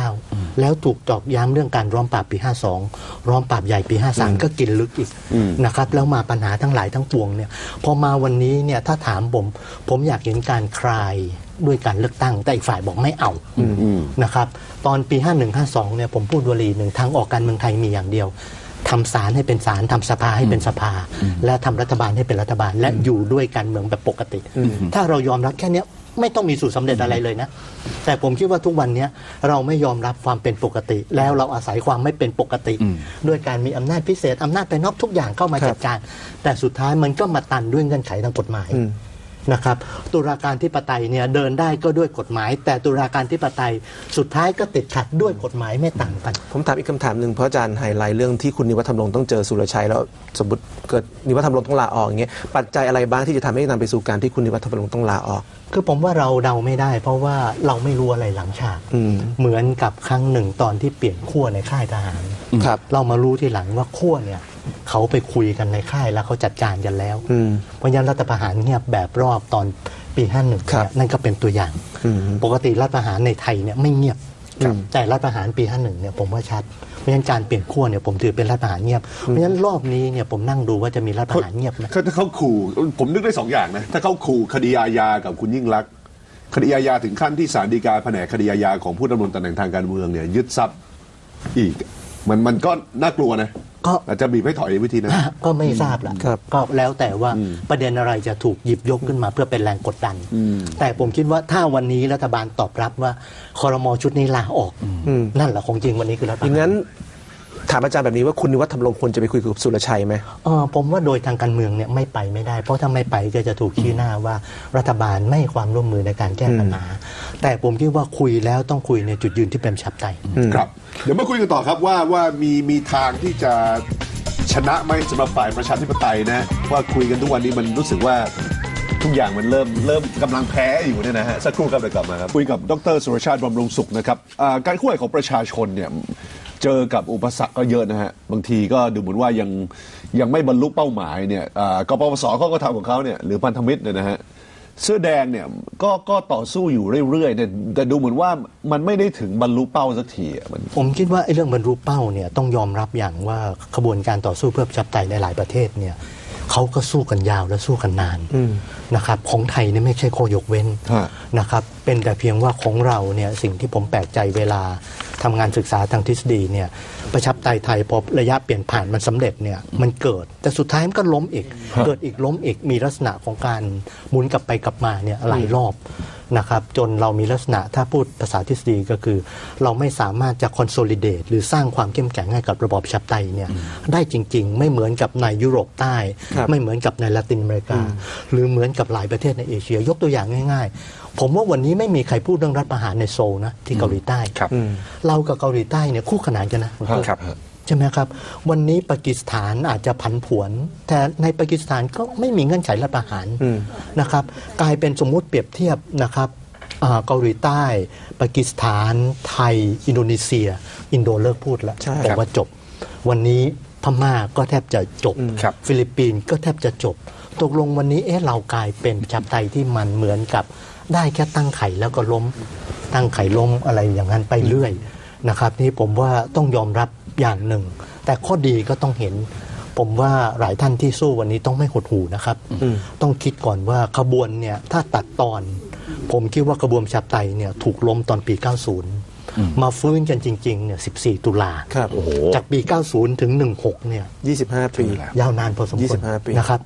49แล้วถูกตอกย้ำเรื่องการล้อมปราบปี52ล้อมปราบใหญ่ปี53ก็กินลึกอีกนะครับแล้วมาปัญหาทั้งหลายทั้งปวงเนี่ยพอมาวันนี้เนี่ยถ้าถามผมอยากเห็นการคลายด้วยการเลือกตั้งแต่อีกฝ่ายบอกไม่เอานะครับตอนปี51-52เนี่ยผมพูดวลีหนึ่งทางออกการเมืองไทยมีอย่างเดียวทำศาลให้เป็นศาลทำสภาให้เป็นสภาและทำรัฐบาลให้เป็นรัฐบาลและอยู่ด้วยการเมืองแบบปกติถ้าเรายอมรับแค่นี้ไม่ต้องมีสูตรสำเร็จอะไรเลยนะแต่ผมคิดว่าทุกวันนี้เราไม่ยอมรับความเป็นปกติแล้วเราอาศัยความไม่เป็นปกติด้วยการมีอำนาจพิเศษอำนาจภายนอกทุกอย่างเข้ามาจัดการแต่สุดท้ายมันก็มาตันด้วยเงื่อนไขทางกฎหมายนะครับตุลาการธิปไตยเนี่ยเดินได้ก็ด้วยกฎหมายแต่ตุลาการธิปไตยสุดท้ายก็ติดขัดด้วยกฎหมายไม่ต่างกัน
ผมถามอีกคำถามหนึ่งเพราะอาจารย์ไฮไลท์เรื่องที่คุณนิวัฒน์ ธรรมรงค์ต้องเจอสุรชัยแล้วสมมติเกิดนิวัฒน์ ธรรมรงค์ต้องลาออกอย่างเงี้ยปัจจัยอะไรบ้างที่จะทำให้นำไปสู่การที่คุณนิวัฒน์ ธรรมรงค์ต้องลาออก
คือผมว่าเราเดาไม่ได้เพราะว่าเราไม่รู้อะไรหลังฉากเหมือนกับครั้งหนึ่งตอนที่เปลี่ยนขั้วในค่ายทหารเรามารู้ทีหลังว่าขั้วเนี่ยเขาไปคุยกันในค่ายแล้วเขาจัดการกันแล้วเพราะฉะนั้นรัฐประหารเงียบแบบรอบตอนปี51นั่นก็เป็นตัวอย่างปกติรัฐประหารในไทยเนี่ยไม่เงียบแต่รัฐประหารปี51เนี่ยผมว่าชัดเพราะฉะนั้นการเปลี่ยนขั้วเนี่ยผมถือเป็นรัฐประหารเงียบเพราะฉะนั้นรอบนี้เนี่ยผมนั่งดูว่าจะมีรัฐประหารเงียบไหม
ถ้าเขาขู่ผมนึกได้2อย่างนะถ้าเขาขู่คดีอาญากับคุณยิ่งลักษณ์คดีอาญาถึงขั้นที่ศาลฎีกาแผนกคดีอาญาของผู้ดำรงตำแหน่งทางการเมืองเนี่ยยึดทรัพย์อีกมันก็น่ากลัวนะอาจจะบีบให้ถอยวิธีนั้น
ก็ไม่ทราบแหละก็แล้วแต่ว่าประเด็นอะไรจะถูกหยิบยกขึ้นมาเพื่อเป็นแรงกดดันแต่ผมคิดว่าถ้าวันนี้รัฐบาลตอบรับว่าครม.ชุดนี้ลาออกนั่นแหละของจริงวันนี้คือรัฐบาล
อย่างนั้นถามอาจารย์แบบนี้ว่าคุณนิวัฒน์ ธรรมรงค์ควรจะไปคุยกับสุรชัยไหม
ผมว่าโดยทางการเมืองเนี่ยไม่ไปไม่ได้เพราะถ้าไม่ไปก็จะถูกชี้หน้าว่ารัฐบาลไม่ให้ความร่วมมือในการแก้ปัญหาแต่ผมคิดว่าคุยแล้วต้องคุยในจุดยืนที่เป็นประชาธิปไตย
ครับเดี๋ยวมาคุยกันต่อครับว่ามีทางที่จะชนะไหมสำหรับฝ่ายประชาธิปไตยนะว่าคุยกันทุกวันนี้มันรู้สึกว่าทุกอย่างมันเริ่มกำลังแพ้อยู่เนี่ยนะฮะสักครู่ครับเดี๋ยวกลับมาครับคุยกับดร.สุรชาติบำรุงสุขนะครับการเคลื่อนไหวของประชาชนเนี่ยเจอกับอุปสรรคก็เยอะนะฮะบางทีก็ดูเหมือนว่ายังไม่บรรลุเป้าหมายเนี่ยกปปส.เขาก็ทำของเขาเนี่ยหรือพันธมิตรเนี่ยนะฮะเสื้อแดงเนี่ยก็ต่อสู้อยู่เรื่อยๆแต่ดูเหมือนว่ามันไม่ได้ถึงบรรลุเป้าสักที
ผมคิดว่าไอ้เรื่องบรรลุเป้าเนี่ยต้องยอมรับอย่างว่าขบวนการต่อสู้เพื่อประชาธิปไตยในหลายประเทศเนี่ยเขาก็สู้กันยาวและสู้กันนานนะครับของไทยเนี่ยไม่ใช่ข้อยกเว้นนะครับเป็นแต่เพียงว่าของเราเนี่ยสิ่งที่ผมแปลกใจเวลาทำงานศึกษาทางทฤษฎีเนี่ยประชาธิปไตยไทยพอระยะเปลี่ยนผ่านมันสำเร็จเนี่ยมันเกิดแต่สุดท้ายมันก็ล้มอีกเกิดอีกล้มอีกมีลักษณะของการหมุนกลับไปกลับมาเนี่ยหลายรอบนะครับจนเรามีลักษณะถ้าพูดภาษาทฤษฎีก็คือเราไม่สามารถจะ consolidate หรือสร้างความเข้มแข็งให้กับระบอบประชาธิปไตยเนี่ยได้จริงๆไม่เหมือนกับในยุโรปใต้ไม่เหมือนกับในละตินอเมริกาหรือเหมือนกับหลายประเทศในเอเชียยกตัวอย่างง่ายๆผมว่าวันนี้ไม่มีใครพูดเรื่องรัฐประหารในโซลนะที่เกาหลีใต้เรากับเกาหลีใต้เนี่ยคู่ขนานกันนะครับใช่ไหมครับวันนี้ปากีสถานอาจจะผันผวน แต่ในปากีสถานก็ไม่มีเงื่อนไขรัฐประหารนะครับกลายเป็นสมมุติเปรียบเทียบนะครับเกาหลีใต้ปากีสถานไทยอินโดนีเซียอินโดเลิกพูดแล้วบอกว่าจบวันนี้พม่าก็แทบจะจบฟิลิปปินส์ก็แทบจะจบตกลงวันนี้เรากลายเป็นประชาธิปไตยที่มันเหมือนกับได้แค่ตั้งไข่แล้วก็ล้มตั้งไข่ล้มอะไรอย่างนั้นไปเรื่อยนะครับนี่ผมว่าต้องยอมรับอย่างหนึ่งแต่ข้อดีก็ต้องเห็นผมว่าหลายท่านที่สู้วันนี้ต้องไม่หดหู่นะครับต้องคิดก่อนว่าขบวนเนี่ยถ้าตัดตอนผมคิดว่าขบวนประชาธิปไตยเนี่ยถูกล้มตอนปี 90มาฟื้นกันจริงๆเนี่ย14 ตุลาจากปี 90 ถึง 16 เนี่ย
25 ปี
ยาวนานพอสมควรนะครับ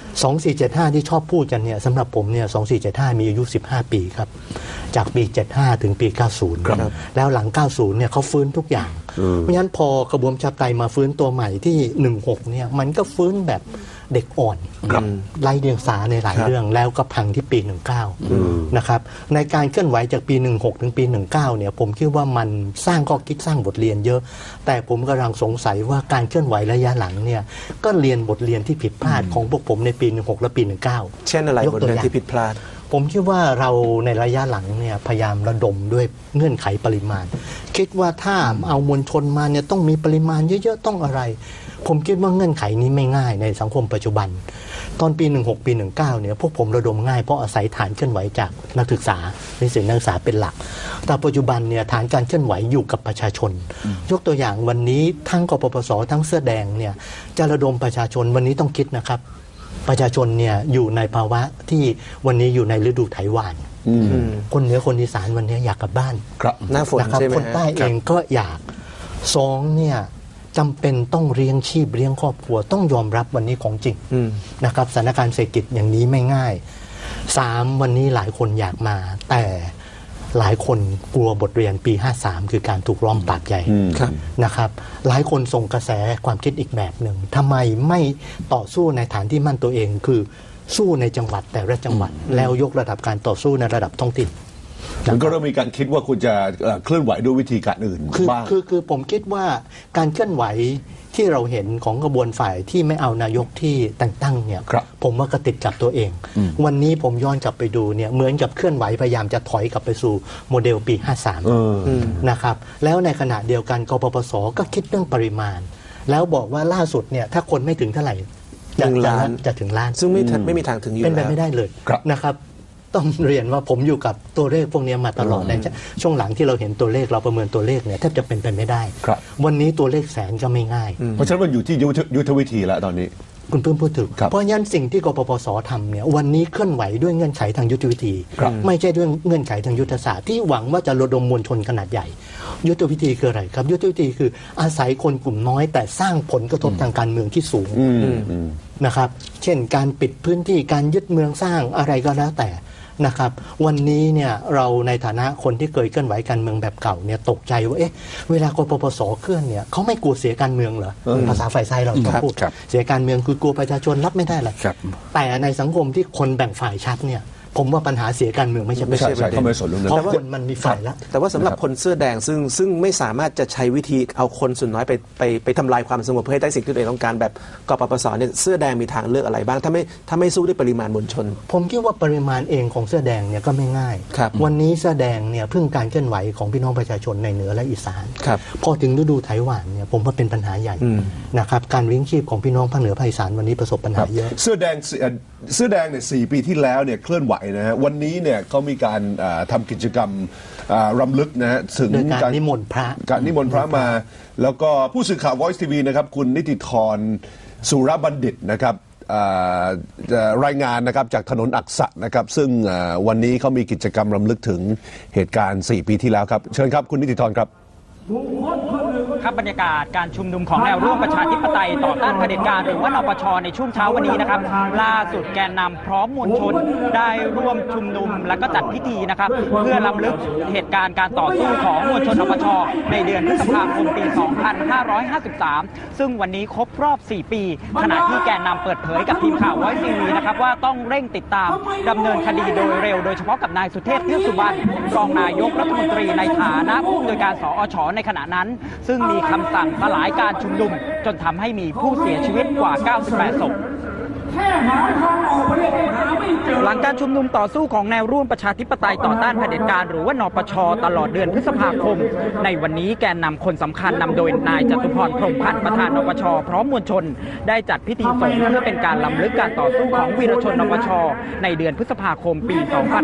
2475ที่ชอบพูดกันเนี่ยสำหรับผมเนี่ย2475มีอายุ15 ปีครับจากปี75ถึงปี90แล้วหลัง90เนี่ยเขาฟื้นทุกอย่างเพราะฉะนั้นพอกระบวนการไตมาฟื้นตัวใหม่ที่16เนี่ยมันก็ฟื้นแบบเด็กอ่อนไร้เดียงสาในหลายเรื่องแล้วก็พังที่ปี19นะครับในการเคลื่อนไหวจากปี16ถึงปี19เนี่ยผมคิดว่ามันสร้างข้อคิดสร้างบทเรียนเยอะแต่ผมกำลังสงสัยว่าการเคลื่อนไหวระยะหลังเนี่ยก็เรียนบทเรียนที่ผิดพลาดของพวกผมในปี16และปี19
เช่นอะไรบทเรียนที่ผิดพลาด
ผมคิดว่าเราในระยะหลังเนี่ยพยายามระดมด้วยเงื่อนไขปริมาณคิดว่าถ้าเอามวลชนมาเนี่ยต้องมีปริมาณเยอะๆต้องอะไรผมคิดว่าเงื่อนไขนี้ไม่ง่ายในสังคมปัจจุบันตอนปี16ปี19เนี่ยพวกผมระดมง่ายเพราะอาศัยฐานเคลื่อนไหวจากนักศึกษานิสิตนักศึกษาเป็นหลักแต่ปัจจุบันเนี่ยฐานการเคลื่อนไหวอยู่กับประชาชนยกตัวอย่างวันนี้ทั้งกปปสทั้งเสื้อแดงเนี่ยจะระดมประชาชนวันนี้ต้องคิดนะครับประชาชนเนี่ยอยู่ในภาวะที่วันนี้อยู่ในฤดูไถหวานคนเหนือคนอีสานวันนี้อยากกลับบ้าน
หน้าฝนใช่ไหม
คนใต้เองก็อยาก2เนี่ยจำเป็นต้องเลี้ยงชีพเลี้ยงครอบครัวต้องยอมรับวันนี้ของจริงนะครับสถานการณ์เศรษฐกิจอย่างนี้ไม่ง่าย3วันนี้หลายคนอยากมาแต่หลายคนกลัวบทเรียนปี53คือการถูกล้อมปากใหญ่นะครับหลายคนส่งกระแสความคิดอีกแบบหนึ่งทำไมไม่ต่อสู้ในฐานที่มั่นตัวเองคือสู้ในจังหวัดแต่ละจังหวัดแล้วยกระดับการต่อสู้ในระดับท้องถิ่น
มันก็เริ่มมีการคิดว่าคุณจะเคลื่อนไหวด้วยวิธีการอื่นบ้าง
คือผมคิดว่าการเคลื่อนไหวที่เราเห็นของกระบวนฝ่ายที่ไม่เอานายกที่แต่งตั้งเนี่ยผมว่าก็ติดกับตัวเองวันนี้ผมย้อนกลับไปดูเนี่ยเหมือนกับเคลื่อนไหวพยายามจะถอยกลับไปสู่โมเดลปี53นะครับแล้วในขณะเดียวกันกปปสก็คิดเรื่องปริมาณแล้วบอกว่าล่าสุดเนี่ยถ้าคนไม่ถึงเท่าไหร่จะถึงล้าน
ซึ่งไม่มีทางถึงอยู่
เป็นไปไม่ได้เลยนะครับต้องเรียนว่าผมอยู่กับตัวเลขพวกนี้มาตลอดในช่วงหลังที่เราเห็นตัวเลขเราประเมินตัวเลขเนี่ยแทบจะเป็นไปไม่ได้วันนี้ตัวเลขแสนก็ไม่ง่าย
เพราะฉะนั้นมันอยู่ที่ยุทธวิธีแล้วตอนนี้
คุณเพิ่มพูดถึงเพราะฉะนั้นสิ่งที่กปปสทำเนี่ยวันนี้เคลื่อนไหวด้วยเงื่อนไขทางยุทธวิธีไม่ใช่ด้วยเงื่อนไขทางยุทธศาสตร์ที่หวังว่าจะระดมมวลชนขนาดใหญ่ยุทธวิธีคืออะไรครับยุทธวิธีคืออาศัยคนกลุ่มน้อยแต่สร้างผลกระทบทางการเมืองที่สูงนะครับเช่นการปิดพื้นที่การยึดเมืองสร้างอะไรก็แล้วแต่นะครับวันนี้เนี่ยเราในฐานะคนที่เคยเคลื่อนไหวการเมืองแบบเก่าเนี่ยตกใจว่าเวลากปปสเคลื่อนเนี่ยเขาไม่กลัวเสียการเมืองเหรอภาษาฝ่ายซ้ายเราต้องพูดเสียการเมืองคือกลัวประชาชนรับไม่ได้หรอกแต่ในสังคมที่คนแบ่งฝ่ายชัดเนี่ยผมว่าปัญหาเสียการเมืองไม่ใช่
เขาไม่สนเรื่องนั้น
เพราะคนมันมีฝ่ายแล้ว
แต่ว่าสำหรับคนเสื้อแดงซึ่งไม่สามารถจะใช้วิธีเอาคนส่วนน้อยไปทำลายความสงบเพื่อให้ได้สิ่งที่ตัวเองต้องการแบบกปปสเนี่ยเสื้อแดงมีทางเลือกอะไรบ้างถ้าไม่สู้ด้วยปริมาณมวลชน
ผมคิดว่าปริมาณเองของเสื้อแดงเนี่ยก็ไม่ง่ายวันนี้เสื้อแดงเนี่ยพึ่งการเคลื่อนไหวของพี่น้องประชาชนในเหนือและอีสานพอถึงฤดูไถหวานเนี่ยผมว่าเป็นปัญหาใหญ่นะครับการวิ่งชีพของพี่น้องภาคเหนือภาคอีสานวันนี้ประสบปัญหาเยอะ
เสื้อแดงเนี่ย4 ปีที่แล้วเนี่ยเคลื่อนไหวนะฮะวันนี้เนี่ยเขามีการทำกิจกรรมรำลึกนะฮะถึง
การนิมนต์พระ
มาแล้วก็ผู้สื่อข่าว Voice TV นะครับคุณนิติธรสุรบัณฑิตนะครับรายงานนะครับจากถนนอักษะนะครับซึ่งวันนี้เขามีกิจกรรมรำลึกถึงเหตุการณ์4 ปีที่แล้วครับเชิญครับคุณนิติธรครับ
ครับบรรยากาศการชุมนุมของแนวร่วมประชาธิปไตยต่อต้านเผด็จการหรือว่านปช.ในช่วงเช้าวันนี้นะครับล่าสุดแกนนำพร้อมมวลชนได้ร่วมชุมนุมและก็จัดพิธีนะครับเพื่อรำลึกเหตุการณ์การต่อสู้ของมวลชนนปช.ในเดือนพฤษภาคมปี 2553 ซึ่งวันนี้ครบรอบ 4 ปีขณะที่แกนนำเปิดเผยกับทีมข่าว Voice TV นะครับว่าต้องเร่งติดตามดำเนินคดีโดยเร็วโดยเฉพาะกับนายสุเทพ เทือกสุบรรณรองนายกรัฐมนตรีในฐานะผู้อำนวยการสอช.ในขณะนั้นซึ่งมีคำสั่งสลายการชุมนุมจนทำให้มีผู้เสียชีวิตกว่า 98 ศพหลังการชุมนุมต่อสู้ของแนวร่วมประชาธิปไตยต่อต้านเผด็จการหรือว่านปช.ตลอดเดือนพฤษภาคมในวันนี้แกนนำคนสำคัญนำโดยนายจตุพรพรหมพันธ์ประธานนปช.พร้อมมวลชนได้จัดพิธีสงฆ์เพื่อเป็นการรำลึกการต่อสู้ของวีรชนนปช.ในเดือนพฤษภาคมปี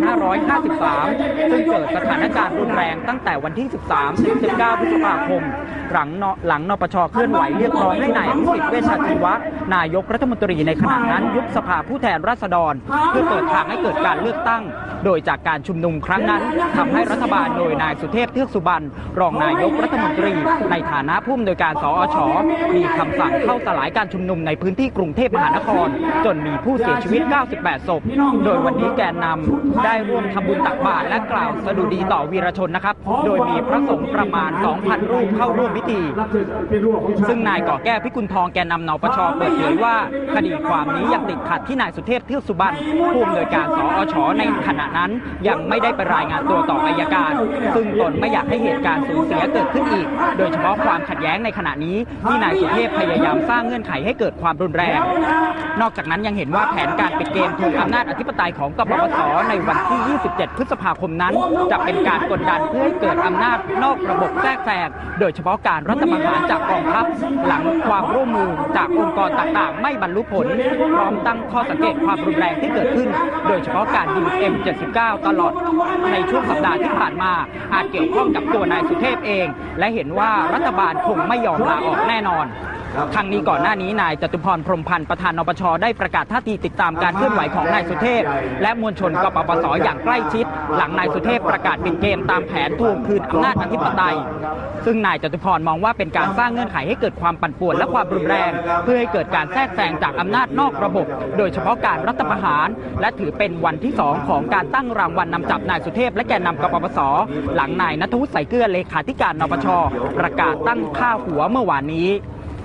2553 ซึ่งเกิดสถานการณ์รุนแรงตั้งแต่วันที่ 13-19 พฤษภาคมหลังนปช.เคลื่อนไหวเรียกร้องให้นายอภิสิทธิ์เวชชาชีวะนายกรัฐมนตรีในขณะนั้นยุบสภาผู้แทนราษฎรเพื่อเปิดทางให้เกิดการเลือกตั้งโดยจากการชุมนุมครั้งนั้นทำให้รัฐบาลโดยนายสุเทพเทือกสุบรรณรองนายกรัฐมนตรีในฐานะผู้อำนวยการสอช.มีคำสั่งเข้าสลายการชุมนุมในพื้นที่กรุงเทพมหานครจนมีผู้เสียชีวิต 98 ศพโดยวันนี้แกนนำได้ร่วมทำบุญตักบาตรและกล่าวสดุดีต่อวีรชนนะครับโดยมีพระสงฆ์ประมาณ 2,000 รูปเข้าร่วมพิธีซึ่งนายก่อแก้วพิกุลทองแกนนำนปช.เปิดเผยว่าคดีความนี้ยังติดขัดที่นายสุเทพเทือกสุบรรณผู้อำนวยการสอช.ในขณะนั้นยังไม่ได้ไปรายงานตัวต่ออัยการซึ่งตนไม่อยากให้เหตุการณ์สูญเสียเกิดขึ้นอีกโดยเฉพาะความขัดแย้งในขณะนี้ที่นายสุเทพพยายามสร้างเงื่อนไขให้เกิดความรุนแรงนอกจากนั้นยังเห็นว่าแผนการปิดเกมทวงอำนาจอธิปไตยของกปปส.ในวันที่ 27 พฤษภาคมนั้นจะเป็นการกดดันเพื่อให้เกิดอำนาจนอกระบบแทรกแซงโดยเฉพาะการรัฐประหารจากกองทัพหลังความร่วมมือจากองค์กรต่างๆไม่บรรลุผลพร้อมตั้งข้อสังเกตความรุนแรงที่เกิดขึ้นโดยเฉพาะการยิง M79 ตลอดในช่วงสัปดาห์ที่ผ่านมาอาจเกี่ยวข้องกับตัวนายสุเทพเองและเห็นว่ารัฐบาลคงไม่ยอมลาออกแน่นอนทางนี้ก่อนหน้านี้นายจตุพรพรหมพันธ์ประธานนปช.ได้ประกาศท่าทีติดตามการเคลื่อนไหวของนายสุเทพและมวลชนกปปส.อย่างใกล้ชิดหลังนายสุเทพประกาศปิดเกมตามแผนทวงคืนอำนาจอธิปไตยซึ่งนายจตุพรมองว่าเป็นการสร้างเงื่อนไขให้เกิดความปั่นป่วนและความรุนแรงเพื่อให้เกิดการแทรกแซงจากอำนาจนอกระบบโดยเฉพาะการรัฐประหารและถือเป็นวันที่2ของการตั้งรางวัลนำจับนายสุเทพและแกนนำกปปส.หลังนายณัฐวุฒิ สายเกลือเลขาธิการนปช.ประกาศตั้งค่าหัวเมื่อวานนี้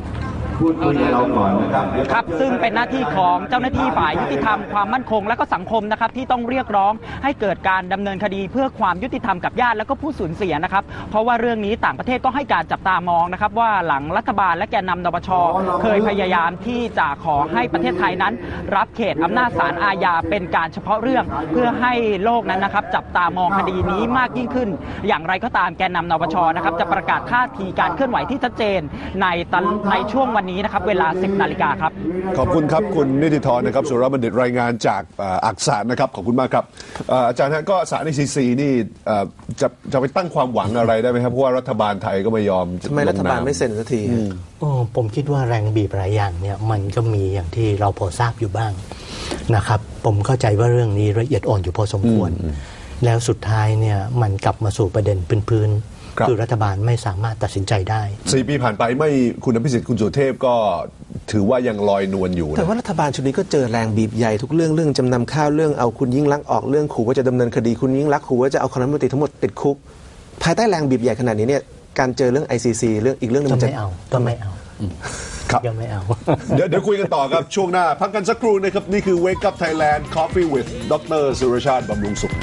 ครับซึ่งเป็นหน้าที่ของเจ้าหน้าที่ฝ่ายยุติธรรมความมั่นคงและก็สังคมนะครับที่ต้องเรียกร้องให้เกิดการดำเนินคดีเพื่อความยุติธรรมกับญาติและก็ผู้สูญเสียนะครับเพราะว่าเรื่องนี้ต่างประเทศก็ให้การจับตามองนะครับว่าหลังรัฐบาลและแกนนำนปช.เคยพยายามที่จะขอให้ประเทศไทยนั้นรับเขตอำนาจศาลอาญาเป็นการเฉพาะเรื่องเพื่อให้โลกนั้นนะครับจับตามองคดีนี้มากยิ่งขึ้นอย่างไรก็ตามแกนนำนปช.นะครับจะประกาศท่าทีการเคลื่อนไหวที่ชัดเจนในช่วงวันนี้นะครับเวลา 10 นาฬิกาครับ
ขอบคุณครับคุณนิติธรนะครับสุรบัณฑิตรายงานจากอักษรนะครับขอบคุณมากครับอาจารย์ฮะก็ศาล ICC นี่จะไปตั้งความหวังอะไรได้ไหมครับเพราะว่ารัฐบาลไทยก็ไม่ยอม
ทำไมรัฐบาลไม่เซ็นสักที
ผมคิดว่าแรงบีบหลายอย่างเนี่ยมันก็มีอย่างที่เราพอทราบอยู่บ้างนะครับผมเข้าใจว่าเรื่องนี้ละเอียดอ่อนอยู่พอสมควรแล้วสุดท้ายเนี่ยมันกลับมาสู่ประเด็นพื้นคือรัฐบาลไม่สามารถตัดสินใจได้
4 ปีผ่านไปไม่คุณอภิสิทธิ์คุณสุเทพก็ถือว่ายังลอยนวลอยู่
แต่ว่ารัฐบาลชุดนี้ก็เจอแรงบีบใหญ่ทุกเรื่องจำนำข้าวเรื่องเอาคุณยิ่งลักษณ์ออกเรื่องขู่ว่าจะดำเนินคดีคุณยิ่งลักษณ์ขู่ว่าจะเอาคณะรัฐมนตรีทั้งหมดติดคุกภายใต้แรงบีบใหญ่ขนาดนี้เนี่ยการเจอเรื่อง ICC เรื่องอีกเรื่องนึง
จะไม่เอา
ครับ
ยังไม่เอา
เดี๋ยวคุยกันต่อครับช่วงหน้าพักกันสักครู่นะครับนี่คือ Wake Up Thailand Coffee with ดร.สุรชาติบำรุงสุข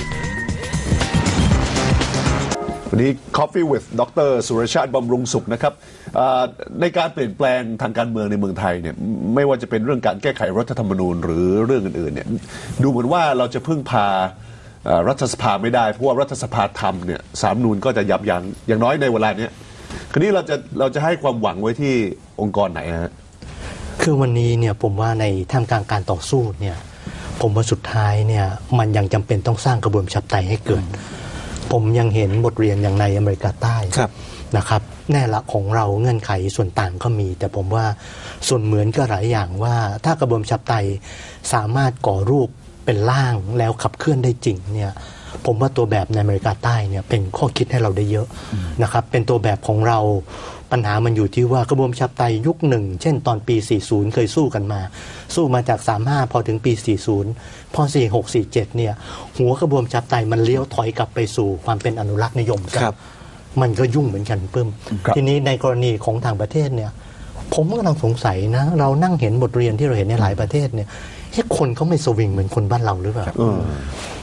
วันนี้ Coffee with ดร.สุรชาติบำรุงสุขนะครับในการเปลี่ยนแปลงทางการเมืองในเมืองไทยเนี่ยไม่ว่าจะเป็นเรื่องการแก้ไขรัฐธรรมนูญหรือเรื่องอื่นๆเนี่ยดูเหมือนว่าเราจะพึ่งพารัฐสภาไม่ได้เพราะว่ารัฐสภาทำเนี่ยศาลรัฐธรรมนูญก็จะยับยั้งอย่างน้อยในเวลานี้คราวนี้เราจะให้ความหวังไว้ที่องค์กรไหนฮะ
คือวันนี้เนี่ยผมว่าในท่ามกลางการต่อสู้เนี่ยผมว่าสุดท้ายเนี่ยมันยังจำเป็นต้องสร้างกระบวนการประชาธิปไตยให้เกิดผมยังเห็นบทเรียนอย่างในอเมริกาใต้นะครับแน่ละของเราเงื่อนไขส่วนต่างก็มีแต่ผมว่าส่วนเหมือนก็หลายอย่างว่าถ้ากระบวนการประชาธิปไตยสามารถก่อรูปเป็นร่างแล้วขับเคลื่อนได้จริงเนี่ยผมว่าตัวแบบในอเมริกาใต้เนี่ยเป็นข้อคิดให้เราได้เยอะนะครับเป็นตัวแบบของเราปัญหามันอยู่ที่ว่ากระบวนการประชาธิปไตยยุคหนึ่งเช่นตอนปี 40 เคยสู้กันมาสู้มาจาก 35 พอถึงปี 40 พอ 46 47 เนี่ยหัวกระบวนการประชาธิปไตยมันเลี้ยวถอยกลับไปสู่ความเป็นอนุรักษ์นิยมครับมันก็ยุ่งเหมือนกันเพิ่มทีนี้ในกรณีของต่างประเทศเนี่ยผมก็กำลังสงสัยนะเรานั่งเห็นบทเรียนที่เราเห็นในหลายประเทศเนี่ยคนเขาไม่สวิงเหมือนคนบ้านเราหรือเปล่า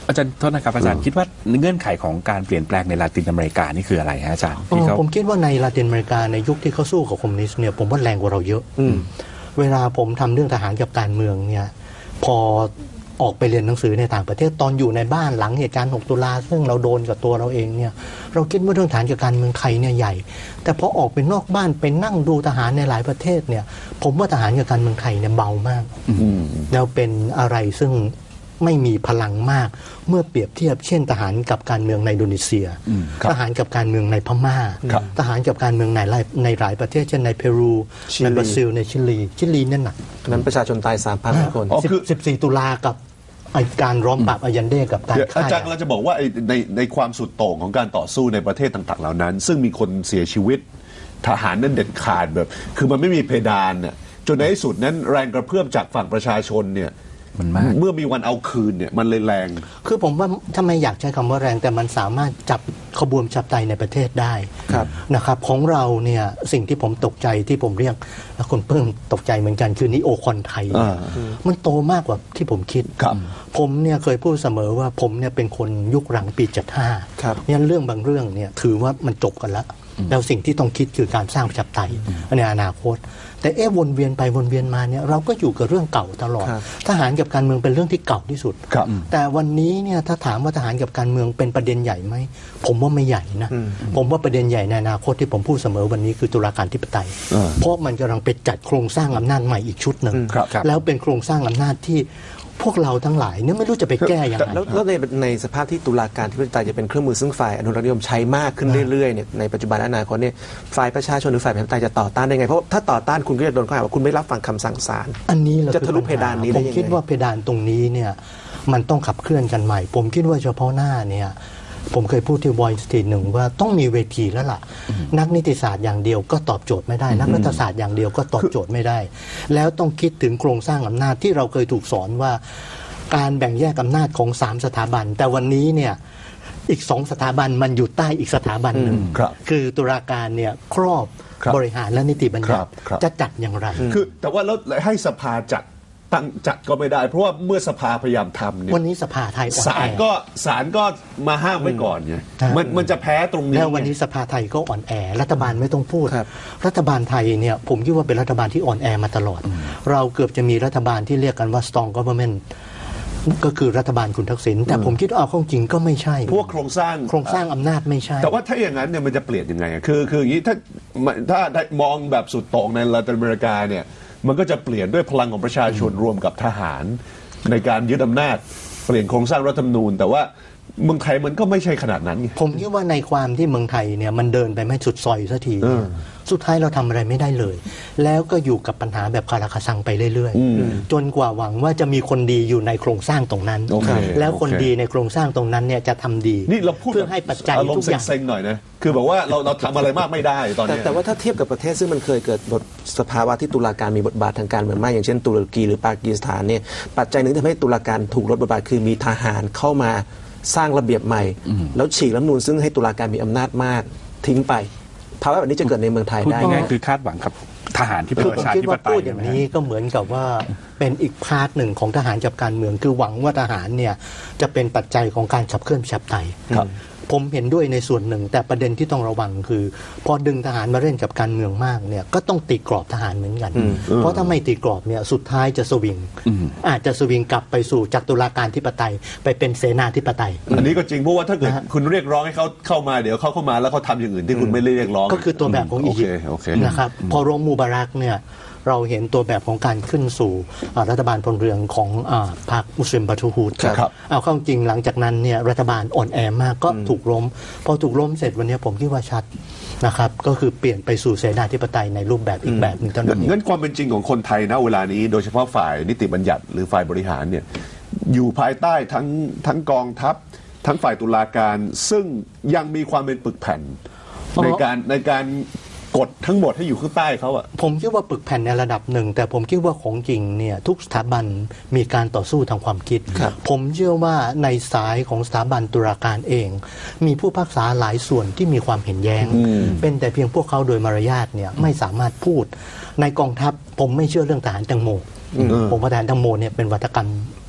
อาจารย์โทษนะครับอาจารย์คิดว่าเงื่อนไขของการเปลี่ยนแปลงในลาตินอเมริกานี่คืออะไรฮะอาจารย์ที่เขา
ผมคิดว่าในลาตินอเมริกาในยุคที่เขาสู้กับคอมมิวนิสต์เนี่ยผมว่าแรงกว่าเราเยอะเวลาผมทำเรื่องทหารกับการเมืองเนี่ยพอออกไปเรียนหนังสือในต่างประเทศตอนอยู่ในบ้านหลังเหตุการณ์6 ตุลาซึ่งเราโดนกับตัวเราเองเนี่ยเราคิดว่าเรื่องทหารกับการเมืองไทยเนี่ยใหญ่แต่พอออกไปนอกบ้านไปนั่งดูทหารในหลายประเทศเนี่ยผมว่าทหารกับการเมืองไทยเนี่ยเบามากแล้วเป็นอะไรซึ่งไม่มีพลังมากเมื่อเปรียบเทียบเช่นทหารกับการเมืองในอินโดนีเซียทหารกับการเมืองในพม่าทหารกับการเมืองในหลายประเทศเช่นในเปรูในบราซิลในชิลีนั่นหนัก
นั้นประชาชนตาย 3,000 คน
14 ตุลากับการล้อมปราบอายันเดกับการฆ่า
อาจารย์เราจะบอกว่าในความสุดโต่งของการต่อสู้ในประเทศต่างๆเหล่านั้นซึ่งมีคนเสียชีวิตทหารนั้นเด็ดขาดแบบคือมันไม่มีเพดานน่ะจนในที่สุดนั้นแรงกระเพื่อมจากฝั่งประชาชนเนี่ย
มันมาก
เมื่อมีวันเอาคืนเนี่ยมันเลยแรง
คือผมว่าถ้าไม่อยากใช้คำว่าแรงแต่มันสามารถจับขบวนประชาธิปไตยในประเทศได้นะครับของเราเนี่ยสิ่งที่ผมตกใจที่ผมเรียกและคนเพิ่มตกใจเหมือนกันคือนิโอคอนไทยมันโตมากกว่าที่ผมคิดผมเนี่ยเคยพูดเสมอว่าผมเนี่ยเป็นคนยุคหลังปี75เนี่ยเรื่องบางเรื่องเนี่ยถือว่ามันจบกันแล้วสิ่งที่ต้องคิดคือการสร้างประชาธิปไตยในอนาคตแต่วนเวียนไปวนเวียนมาเนี่ยเราก็อยู่กับเรื่องเก่าตลอดทหารกับการเมืองเป็นเรื่องที่เก่าที่สุดแต่วันนี้เนี่ยถ้าถามว่าทหารกับการเมืองเป็นประเด็นใหญ่ไหมผมว่าไม่ใหญ่นะผมว่าประเด็นใหญ่ในอนาคตที่ผมพูดเสมอวันนี้คือตุลาการธิปไตยเพราะมันกำลังไปจัดโครงสร้างอำนาจใหม่อีกชุดหนึ่งแล้วเป็นโครงสร้างอำนาจที่พวกเราทั้งหลายเนี่ยไม่รู้จะไปแก้ยังไง
แล้วในสภาพที่ตุลาการธิปไตยจะเป็นเครื่องมือซึ่งฝ่ายอนุรักษ์นิยมใช้มากขึ้นเรื่อยๆเนี่ยในปัจจุบันอนาคตเนี่ยฝ่ายประชาชนหรือฝ่ายประชาธิปไตยจะต่อต้านได้ไงเพราะถ้าต่อต้านคุณก็จะโดนข้อหาว่าคุณไม่รับฟังคำสั่งศาล
อันนี้
จะทะลุเพดานนี้ได้ยังไง
ผมคิดว่าเพดานตรงนี้เนี่ยมันต้องขับเคลื่อนกันใหม่ผมคิดว่าเฉพาะหน้าเนี่ยผมเคยพูดที่วอยซ์ทีหนึ่งว่าต้องมีเวทีแล้วล่ะนักนิติศาสตร์อย่างเดียวก็ตอบโจทย์ไม่ได้นักรัฐศาสตร์อย่างเดียวก็ตอบโจทย์ไม่ได้แล้วต้องคิดถึงโครงสร้างอำนาจที่เราเคยถูกสอนว่าการแบ่งแยกอำนาจของ3 สถาบันแต่วันนี้เนี่ยอีก2 สถาบันมันอยู่ใต้อีกสถาบันหนึ่งคือตุลาการเนี่ยครอบบริหารและนิติบัญญัติจะจัดอย่างไร
คือแต่ว่าแล้วให้สภาตั้งจัดก็ไม่ได้เพราะว่าเมื่อสภาพยายามทำเนี่ย
วันนี้สภาไทย
ศาลก็มาห้ามไว้ก่อนไงมันจะแพ้ตรงนี้
แล้ววันนี้สภาไทยก็อ่อนแอรัฐบาลไม่ต้องพูดรัฐบาลไทยเนี่ยผมคิดว่าเป็นรัฐบาลที่อ่อนแอมาตลอดเราเกือบจะมีรัฐบาลที่เรียกกันว่า strong governmentก็คือรัฐบาลคุณทักษิณแต่ผมคิดว่าเอาเข้าจริงก็ไม่ใช่
พวกโครงสร้าง
อำนาจไม่ใช่
แต่ว่าถ้าอย่างนั้นเนี่ยมันจะเปลี่ยนยังไงคืออย่างนี้ถ้ามองแบบสุดโต่งในลาตินอเมริกาเนี่ยมันก็จะเปลี่ยนด้วยพลังของประชาชนรวมกับทหารในการยึดอำนาจเปลี่ยนโครงสร้างรัฐธรรมนูญแต่ว่าเมืองไทยมันก็ไม่ใช่ขนาดนั้นไง
ผมคิดว่าในความที่เมืองไทยเนี่ยมันเดินไปไม่สุดซอยสักทีสุดท้ายเราทำอะไรไม่ได้เลยแล้วก็อยู่กับปัญหาแบบคาราคาซังไปเรื่อยๆจนกว่าหวังว่าจะมีคนดีอยู่ในโครงสร้างตรงนั้นแล้วคนดีในโครงสร้างตรงนั้นเนี่ยจะทำดี
นี่เราพูด
เพื่อให้ปัจจัยทุกอย่าง
เซ็งๆหน่อยนะคือแบบว่าเราทำอะไรมากไม่ได้ตอนนี้
แต่ว่าถ้าเทียบกับประเทศซึ่งมันเคยเกิดสภาวะที่ตุลาการมีบทบาททางการเมืองมากอย่างเช่นตุรกีหรือปากีสถานเนี่ยปัจจัยหนึ่งที่ทำให้ตุลาการถูกลดบทบาทคือมีทหารเข้ามาสร้างระเบียบใหม่แล้วฉีกรัฐธรรมนูญซึ่งให้ตุลาการมีอำนาจมากทิ้งไปภาวะแบบนี้จะเกิดในเมืองไทยได้
ง่ายคือคาดหวังครับทหารที่เป็นประชาธิปไตย
อย่างนี้ก็เหมือนกับว่าเป็นอีกพาร์ทหนึ่งของทหารกับการเมืองคือหวังว่าทหารเนี่ยจะเป็นปัจจัยของการขับเคลื่อนประชาธิปไตยผมเห็นด้วยในส่วนหนึ่งแต่ประเด็นที่ต้องระวังคือพอดึงทหารมาเล่นกับการเมืองมากเนี่ยก็ต้องตีกรอบทหารเหมือนกันเพราะถ้าไม่ตีกรอบเนี่ยสุดท้ายจะสวิงอาจจะสวิงกลับไปสู่จากตุลาการธิปไตยไปเป็นเสนาธิปไตย
อันนี้ก็จริงเพราะว่าถ้าเกิดคุณเรียกร้องให้เขาเข้ามาเดี๋ยวเขาเข้ามาแล้วเขาทำอย่างอื่นที่คุณไม่เรียกร้อง
ก็คือตัวแบบของอียิปต์นะครับพอโรมูบารักเนี่ยเราเห็นตัวแบบของการขึ้นสู่รัฐบาลพลเรือนของพรรคมุสลิมบราเธอร์ฮูดเอาเข้าจริงหลังจากนั้นเนี่ยรัฐบาลอ่อนแอมากก็ถูกล้มพอถูกล้มเสร็จวันนี้ผมคิดว่าชัดนะครับก็คือเปลี่ยนไปสู่เสนาธิปไตยในรูปแบบอีกแบบนึงเท่านั้น
งั้นความเป็นจริงของคนไทยณเวลานี้โดยเฉพาะฝ่ายนิติบัญญัติหรือฝ่ายบริหารเนี่ยอยู่ภายใต้ทั้งกองทัพทั้งฝ่ายตุลาการซึ่งยังมีความเป็นปึกแผ่นในการกดทั้งหมดให้อยู่ข้างใต้เขาอะ
ผมคิดว่าปึกแผ่นในระดับหนึ่งแต่ผมคิดว่าของจริงเนี่ยทุกสถาบันมีการต่อสู้ทางความคิดผมเชื่อว่าในสายของสถาบันตุลาการเองมีผู้พิพากษาหลายส่วนที่มีความเห็นแย้งเป็นแต่เพียงพวกเขาโดยมารยาทเนี่ยไม่สามารถพูดในกองทัพผมไม่เชื่อเรื่องทหารแตงโมผมว่าทหารแตงโมเนี่ยเป็นวัฒกรรม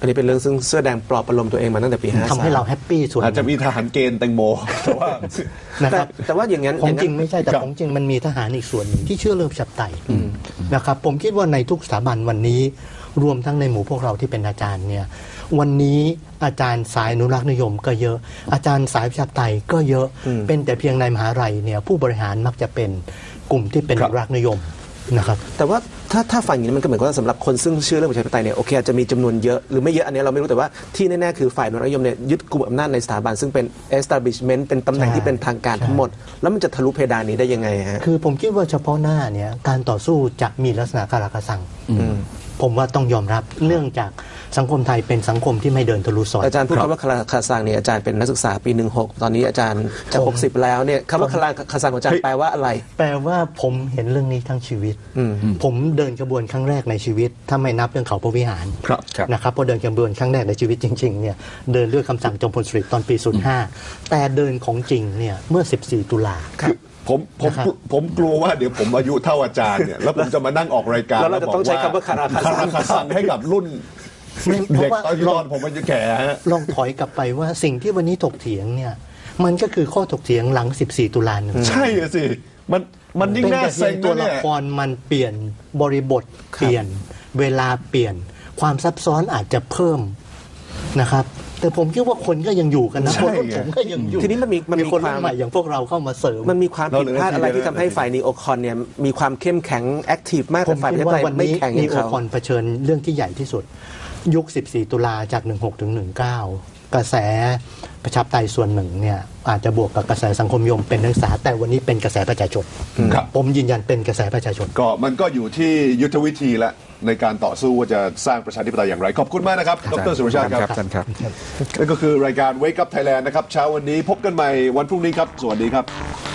อันนี้เป็นเรื่องซึ่งเสื้อแดงปลอบประโลมตัวเองมาตั้งแต่ปี 53
ทำให้เราแฮปปี้ส่วนห
อาจจะ
นึ่ง
มีทหารเกณฑ์แตงโมแต่ว่า
นะครับ
แต่ว่าอย่างนั้น
ของจริงไม่ใช่แต่
ครับ
ของจริงมันมีทหารอีกส่วนหนึ่งที่เชื่อเรื่องประชาธิปไตยนะครับผมคิดว่าในทุกสถาบันวันนี้รวมทั้งในหมู่พวกเราที่เป็นอาจารย์เนี่ยวันนี้อาจารย์สายอนุรักษ์นิยมก็เยอะ อาจารย์สายประชาธิปไตยก็เยอะเป็นแต่เพียงในมหาลัยเนี่ยผู้บริหารมักจะเป็นกลุ่มที่เป็นอนุรักษ์นิยมนะครับ
แต่ว่าถ้าฟังอย่างนี้มันก็เหมือนกับว่าสำหรับคนซึ่งเชื่อเรื่องประชาธิปไตยเนี่ยโอเคอาจจะมีจำนวนเยอะหรือไม่เยอะอันนี้เราไม่รู้แต่ว่าที่แน่ๆคือฝ่ายอนุรักษ์นิยมเนี่ยยึดกลุ่มอำนาจในสถาบันซึ่งเป็น establishment เป็นตำแหน่งที่เป็นทางการทั้งหมดแล้วมันจะทะลุเพดานนี้ได้ยังไงฮะ
คือผมคิดว่าเฉพาะหน้าเนี่ยการต่อสู้จะมีลักษณะการกระสังผมว่าต้องยอมรับเนื่องจากสังคมไทยเป็นสังคมที่ไม่เดินทะลุซอย
อาจารย์พูดคำว่าคาซังเนี่ยอาจารย์เป็นนักศึกษาปี 16 ตอนนี้อาจารย์จะ60 แล้วเนี่ยคำว่าคาซังของอาจารย์แปลว่าอะไร
แปลว่าผมเห็นเรื่องนี้ทั้งชีวิต ผมเดินขบวนครั้งแรกในชีวิต ถ้าไม่นับเรื่องเขาพระวิหาร
ครับ
นะครับพอเดินขบวนครั้งแรกในชีวิตจริงๆเนี่ยเดินด้วยคำสั่งจอมพลสฤษดิ์ตอนปี 05 แต่เดินของจริงเนี่ยเมื่อ 14 ตุลา
คือผมกลัวว่าเดี๋ยวผมอายุเท่าอาจารย์เนี่ยแล้วผมจะมานั่งออกรายการ
แล้วเราจะต้องใช้คำว่าคาราคาซัง
ให้กับรุ่น
เพ
เด็ก
ราะว่า
ตอนผมมันจะแก่ฮะ
ลองถอยกลับไปว่าสิ่งที่วันนี้ถกเถียงเนี่ยมันก็คือข้อถกเถียงหลัง 14 ตุลาหนึ่ง
ใช่อะสิมันยิ่ง
เป็น
น่า
แต่เพี
เซ็
ย
ง
งตัว
นะ
ละ
เนี่ย
ครมันเปลี่ยนบริบทเปลี่ยนเวลาเปลี่ยนความซับซ้อนอาจจะเพิ่มนะครับ แต่ผมคิดว่าคนก็ยังอยู่กันนะ
ใช่
คนรุ่นผมก็ยังอยู่
ทีนี้มันมี
คน
ควา
รุ่
ม
นใหม่อย่างพวกเราเข้ามาเสริม
มันมีความผิดพลาดอะไรที่ทำให้ฝ่ายนีโอคอนเนี่ยมีความเข้มแข็งแอคทีฟมาก
ผ
แต่
ม
ฝ่ายป
คิ
ระ
ด
ชาธิป
ว่า
ไตย
วัน
ไม่
นี้
แข็งอ
นี
ย่าง
โอ
เขา
คอนเผชิญเรื่องที่ใหญ่ที่สุด ยุค 14 ตุลาจาก 16 ถึง 19 กระแสประชาธิปไตยส่วนหนึ่งเนี่ยอาจจะบวกกับกระแสสังคมนิยมเป็นนักศึกษาแต่วันนี้เป็นกระแสประชาชน
ครับ
ผมยืนยันเป็นกระแสประชาชน
ก็มันก็อยู่ที่ยุทธวิธีและในการต่อสู้ว่าจะสร้างประชาธิปไตยอย่างไร ขอบคุณมากนะครับ ดรสุรชาติครับ
อาจารย์ครับ
นั่นก็คือรายการ Wake Up Thailand นะครับเช้าวันนี้พบกันใหม่วันพรุ่งนี้ครับ สวัสดีครับ